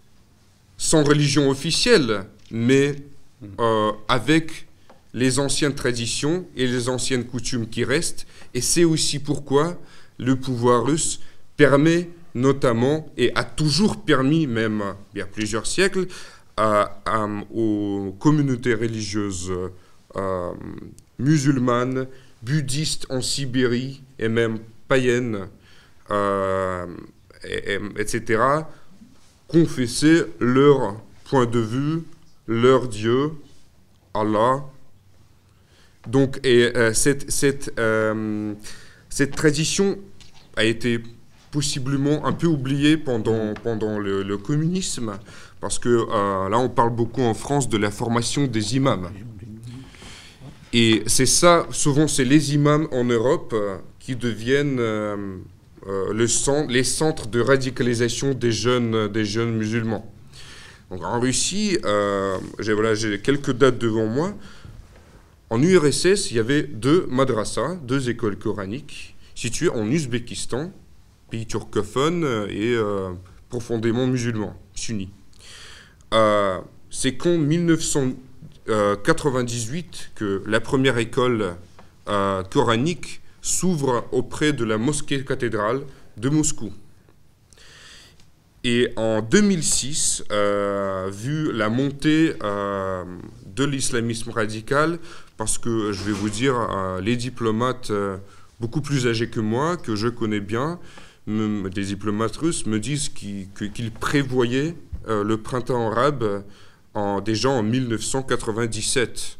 sans religion officielle, mais euh, avec les anciennes traditions et les anciennes coutumes qui restent. Et c'est aussi pourquoi le pouvoir russe permet notamment, et a toujours permis même, il y a plusieurs siècles, à, à, aux communautés religieuses euh, musulmanes, bouddhistes en Sibérie et même païennes, euh, et, et, et cetera, confesser leur point de vue, leur Dieu, Allah. Donc, et, euh, cette, cette, euh, cette tradition a été possiblement un peu oubliée pendant, pendant le, le communisme, parce que euh, là, on parle beaucoup en France de la formation des imams. Et c'est ça, souvent, c'est les imams en Europe euh, qui deviennent euh, euh, le centre, les centres de radicalisation des jeunes, des jeunes musulmans. Donc, en Russie, euh, j'ai voilà, j'ai quelques dates devant moi. En U R S S, il y avait deux madrasas, deux écoles coraniques, situées en Ouzbékistan, pays turcophone et euh, profondément musulman, sunni. Euh, C'est qu'en mille neuf cent quatre-vingt-dix-huit que la première école euh, coranique s'ouvre auprès de la mosquée cathédrale de Moscou. Et en deux mille six, euh, vu la montée euh, de l'islamisme radical, parce que je vais vous dire, euh, les diplomates euh, beaucoup plus âgés que moi, que je connais bien, me, des diplomates russes, me disent qu'ils qu'ils prévoyaient euh, le printemps arabe en, déjà en mille neuf cent quatre-vingt-dix-sept.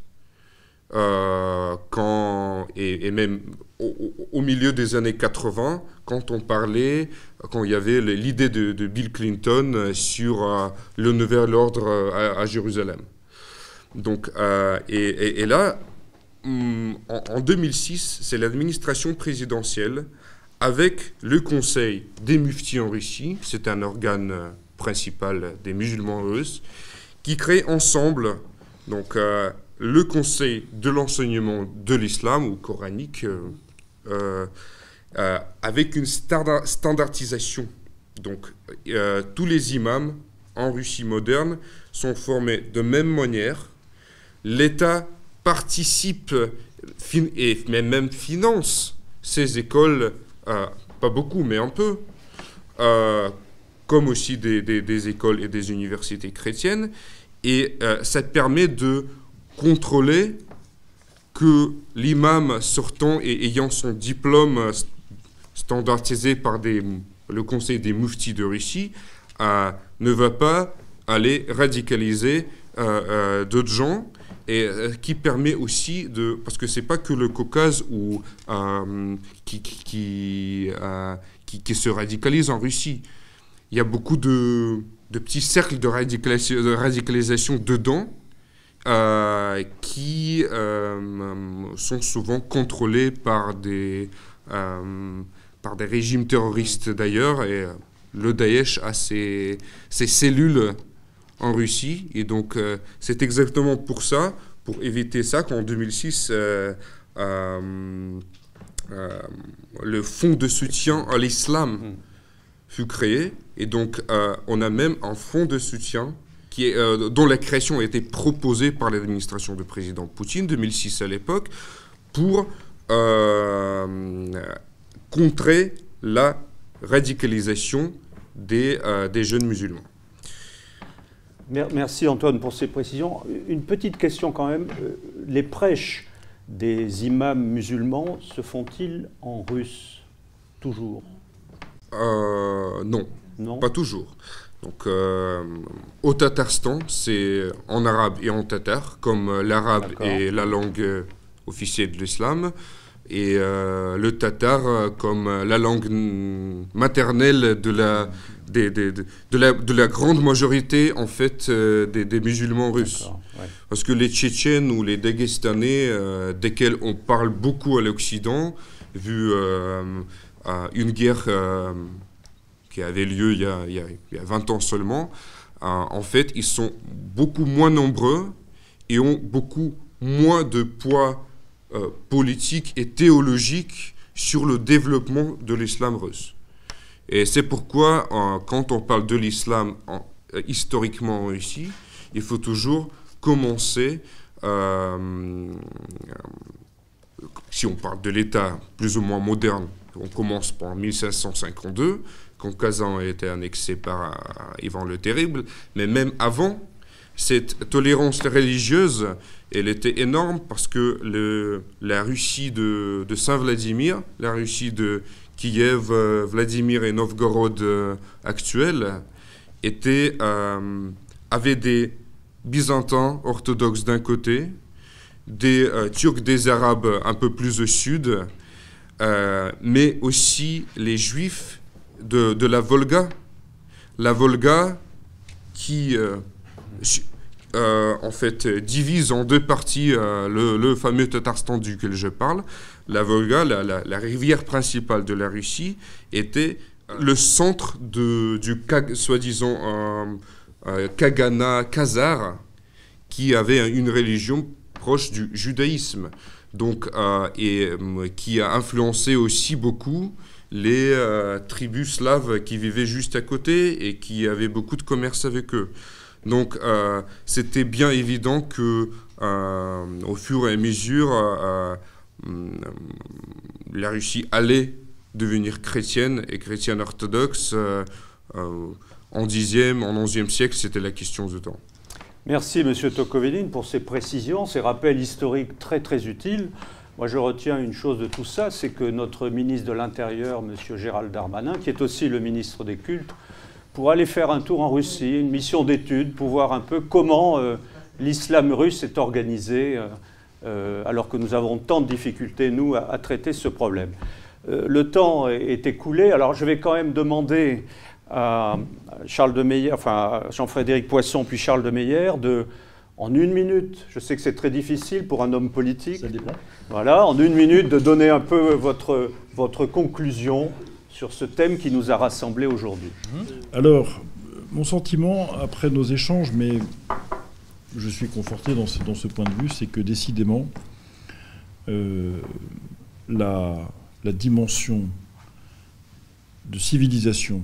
Euh, quand, et, et même au, au milieu des années quatre-vingts, quand on parlait, quand il y avait l'idée de, de Bill Clinton sur euh, le nouvel ordre à, à Jérusalem. Donc, euh, et, et, et là, en, en deux mille six, c'est l'administration présidentielle avec le Conseil des muftis en Russie, c'est un organe principal des musulmans russes, qui crée ensemble donc, euh, le Conseil de l'enseignement de l'islam, ou coranique, euh, euh, euh, avec une standard standardisation. Donc, euh, tous les imams en Russie moderne sont formés de même manière. L'État participe fin et même finance ces écoles, euh, pas beaucoup, mais un peu, euh, comme aussi des, des, des écoles et des universités chrétiennes. Et euh, ça permet de contrôler que l'imam sortant et ayant son diplôme standardisé par des, le Conseil des muftis de Russie euh, ne va pas aller radicaliser euh, euh, d'autres gens, et euh, qui permet aussi de... Parce que c'est pas que le Caucase où, euh, qui, qui, euh, qui, qui se radicalise en Russie. Il y a beaucoup de, de petits cercles de radicalisation, de radicalisation dedans, Euh, qui euh, sont souvent contrôlés par des, euh, par des régimes terroristes d'ailleurs, et le Daesh a ses, ses cellules en Russie. Et donc, euh, c'est exactement pour ça, pour éviter ça, qu'en deux mille six, euh, euh, euh, le fonds de soutien à l'islam fut créé. Et donc, euh, on a même un fonds de soutien qui est, euh, dont la création a été proposée par l'administration du président Poutine, deux mille six à l'époque, pour euh, contrer la radicalisation des, euh, des jeunes musulmans. Merci Antoine pour ces précisions. Une petite question quand même. Les prêches des imams musulmans se font-ils en russe? Toujours? euh, Non, non, pas toujours. Donc, euh, au Tatarstan, c'est en arabe et en tatar, comme l'arabe est la langue officielle de l'islam, et euh, le tatar euh, comme la langue maternelle de la, des, des, de, de, la, de la grande majorité en fait, euh, des, des musulmans russes. Ouais. Parce que les Tchétchènes ou les Daguestanais, euh, desquels on parle beaucoup à l'Occident, vu euh, euh, une guerre euh, qui avait lieu il y a, il y a, il y a vingt ans seulement, euh, en fait, ils sont beaucoup moins nombreux et ont beaucoup moins de poids Euh, politique et théologique sur le développement de l'islam russe. Et c'est pourquoi, euh, quand on parle de l'islam euh, historiquement en Russie, il faut toujours commencer, euh, euh, si on parle de l'État plus ou moins moderne, on commence par mille cinq cent cinquante-deux, quand Kazan a été annexé par euh, Ivan le Terrible, mais même avant, cette tolérance religieuse, elle était énorme parce que le, la Russie de, de Saint-Vladimir, la Russie de Kiev, euh, Vladimir et Novgorod euh, actuelle, était, euh, avait des Byzantins orthodoxes d'un côté, des euh, Turcs, des Arabes un peu plus au sud, euh, mais aussi les Juifs de, de la Volga. La Volga qui... Euh, Euh, en fait, divise en deux parties euh, le, le fameux Tatarstan duquel je parle. La Volga, la, la, la rivière principale de la Russie, était le centre de, du soi-disant euh, euh, Khaganat khazar, qui avait une religion proche du judaïsme, donc, euh, et euh, qui a influencé aussi beaucoup les euh, tribus slaves qui vivaient juste à côté et qui avaient beaucoup de commerce avec eux. Donc, euh, c'était bien évident que, euh, au fur et à mesure, euh, euh, la Russie allait devenir chrétienne et chrétienne orthodoxe. Euh, euh, en dixième, en onzième siècle, c'était la question de temps. Merci, M. Tocquevilline, pour ces précisions, ces rappels historiques très, très utiles. Moi, je retiens une chose de tout ça, c'est que notre ministre de l'Intérieur, M. Gérald Darmanin, qui est aussi le ministre des Cultes, pour aller faire un tour en Russie, une mission d'étude, pour voir un peu comment euh, l'islam russe est organisé, euh, euh, alors que nous avons tant de difficultés, nous, à, à traiter ce problème. Euh, le temps est écoulé, alors je vais quand même demander à Charles de Meyer, enfin à Jean-Frédéric Poisson, puis Charles de Meyer, de, en une minute, je sais que c'est très difficile pour un homme politique, ça dépend. Voilà, en une minute, de donner un peu votre, votre conclusion sur ce thème qui nous a rassemblés aujourd'hui. Alors, mon sentiment, après nos échanges, mais je suis conforté dans ce, dans ce point de vue, c'est que décidément, euh, la, la dimension de civilisation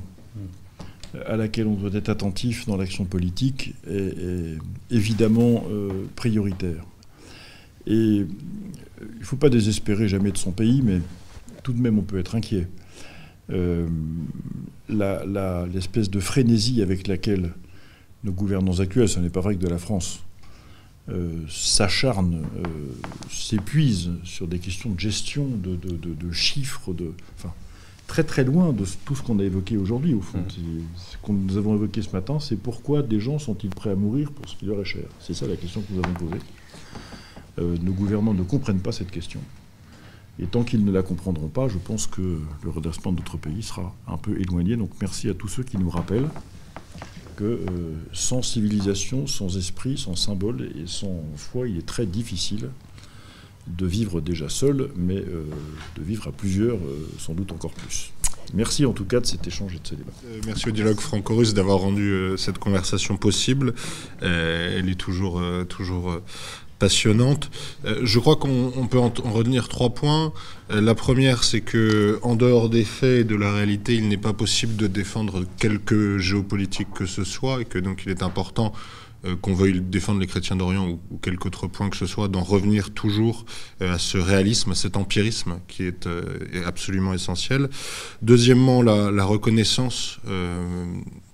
à laquelle on doit être attentif dans l'action politique est, est évidemment euh, prioritaire. Et il ne faut pas désespérer jamais de son pays, mais tout de même on peut être inquiet. Euh, la, la, l'espèce de frénésie avec laquelle nos gouvernants actuels, ce n'est pas vrai que de la France, euh, s'acharnent, euh, s'épuisent sur des questions de gestion, de, de, de, de chiffres, de, enfin, très très loin de tout ce qu'on a évoqué aujourd'hui, au fond. Mmh. Ce que nous avons évoqué ce matin, c'est pourquoi des gens sont-ils prêts à mourir pour ce qui leur est cher? C'est ça la question que nous avons posée. Euh, nos gouvernants ne comprennent pas cette question. Et tant qu'ils ne la comprendront pas, je pense que le redressement de notre pays sera un peu éloigné. Donc merci à tous ceux qui nous rappellent que euh, sans civilisation, sans esprit, sans symbole et sans foi, il est très difficile de vivre déjà seul, mais euh, de vivre à plusieurs, euh, sans doute encore plus. Merci en tout cas de cet échange et de ce débat. Euh, merci au dialogue franco-russe d'avoir rendu euh, cette conversation possible. Euh, elle est toujours, euh, toujours euh, passionnante. Euh, je crois qu'on peut en, en retenir trois points. Euh, la première, c'est que en dehors des faits et de la réalité, il n'est pas possible de défendre quelque géopolitique que ce soit, et que donc il est important euh, qu'on veuille défendre les chrétiens d'Orient ou, ou quelque autre point que ce soit, d'en revenir toujours euh, à ce réalisme, à cet empirisme qui est, euh, est absolument essentiel. Deuxièmement, la, la reconnaissance. Euh,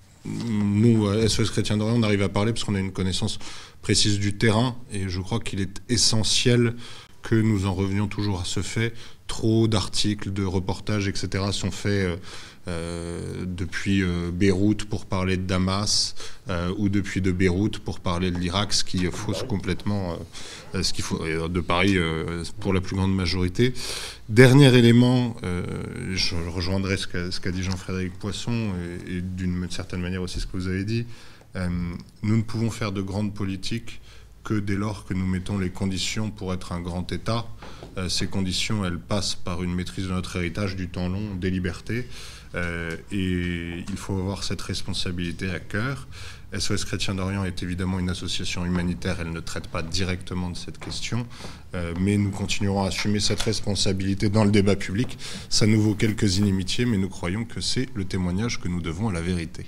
nous, à S O S Chrétiens d'Orient, on arrive à parler parce qu'on a une connaissance précise du terrain, et je crois qu'il est essentiel que nous en revenions toujours à ce fait. Trop d'articles, de reportages, et cetera sont faits euh, euh, depuis euh, Beyrouth pour parler de Damas, euh, ou depuis de Beyrouth pour parler de l'Irak, ce qui fausse complètement euh, ce qu'il faut, de Paris euh, pour la plus grande majorité. Dernier élément, euh, je rejoindrai ce qu'a ce qu'a dit Jean-Frédéric Poisson, et, et d'une certaine manière aussi ce que vous avez dit. Euh, nous ne pouvons faire de grandes politiques que dès lors que nous mettons les conditions pour être un grand État. Euh, ces conditions, elles passent par une maîtrise de notre héritage, du temps long, des libertés. Euh, et il faut avoir cette responsabilité à cœur. S O S Chrétiens d'Orient est évidemment une association humanitaire, elle ne traite pas directement de cette question, euh, mais nous continuerons à assumer cette responsabilité dans le débat public. Ça nous vaut quelques inimitiés, mais nous croyons que c'est le témoignage que nous devons à la vérité.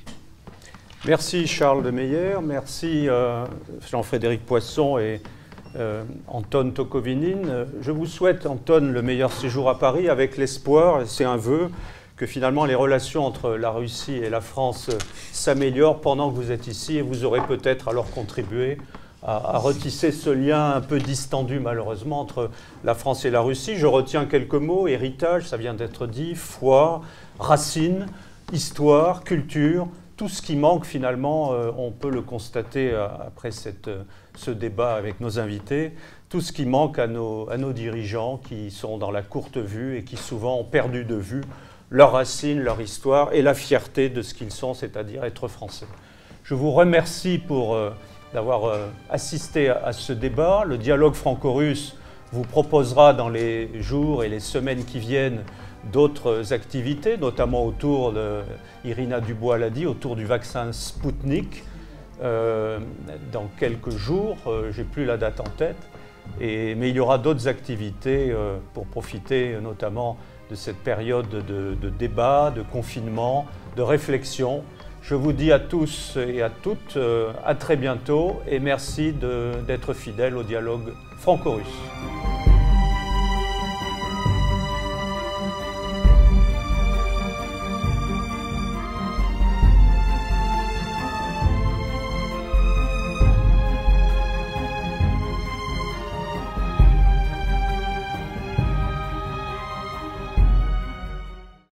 Merci Charles de Meyer, merci euh, Jean-Frédéric Poisson et euh, Anton Tokovinin. Je vous souhaite, Anton, le meilleur séjour à Paris avec l'espoir, c'est un vœu, que finalement les relations entre la Russie et la France s'améliorent pendant que vous êtes ici, et vous aurez peut-être alors contribué à, à retisser ce lien un peu distendu malheureusement entre la France et la Russie. Je retiens quelques mots: héritage, ça vient d'être dit, foi, racines, histoire, culture. Tout ce qui manque, finalement, euh, on peut le constater euh, après cette, euh, ce débat avec nos invités, tout ce qui manque à nos, à nos dirigeants qui sont dans la courte vue et qui souvent ont perdu de vue leurs racines, leur histoire et la fierté de ce qu'ils sont, c'est-à-dire être français. Je vous remercie pour euh, d'avoir euh, assisté à, à ce débat. Le dialogue franco-russe vous proposera dans les jours et les semaines qui viennent d'autres activités, notamment autour de, Irina Dubois l'a dit, autour du vaccin Sputnik, euh, dans quelques jours, euh, j'ai plus la date en tête, et, mais il y aura d'autres activités euh, pour profiter notamment de cette période de, de débat, de confinement, de réflexion. Je vous dis à tous et à toutes euh, à très bientôt, et merci d'être fidèles au dialogue franco-russe.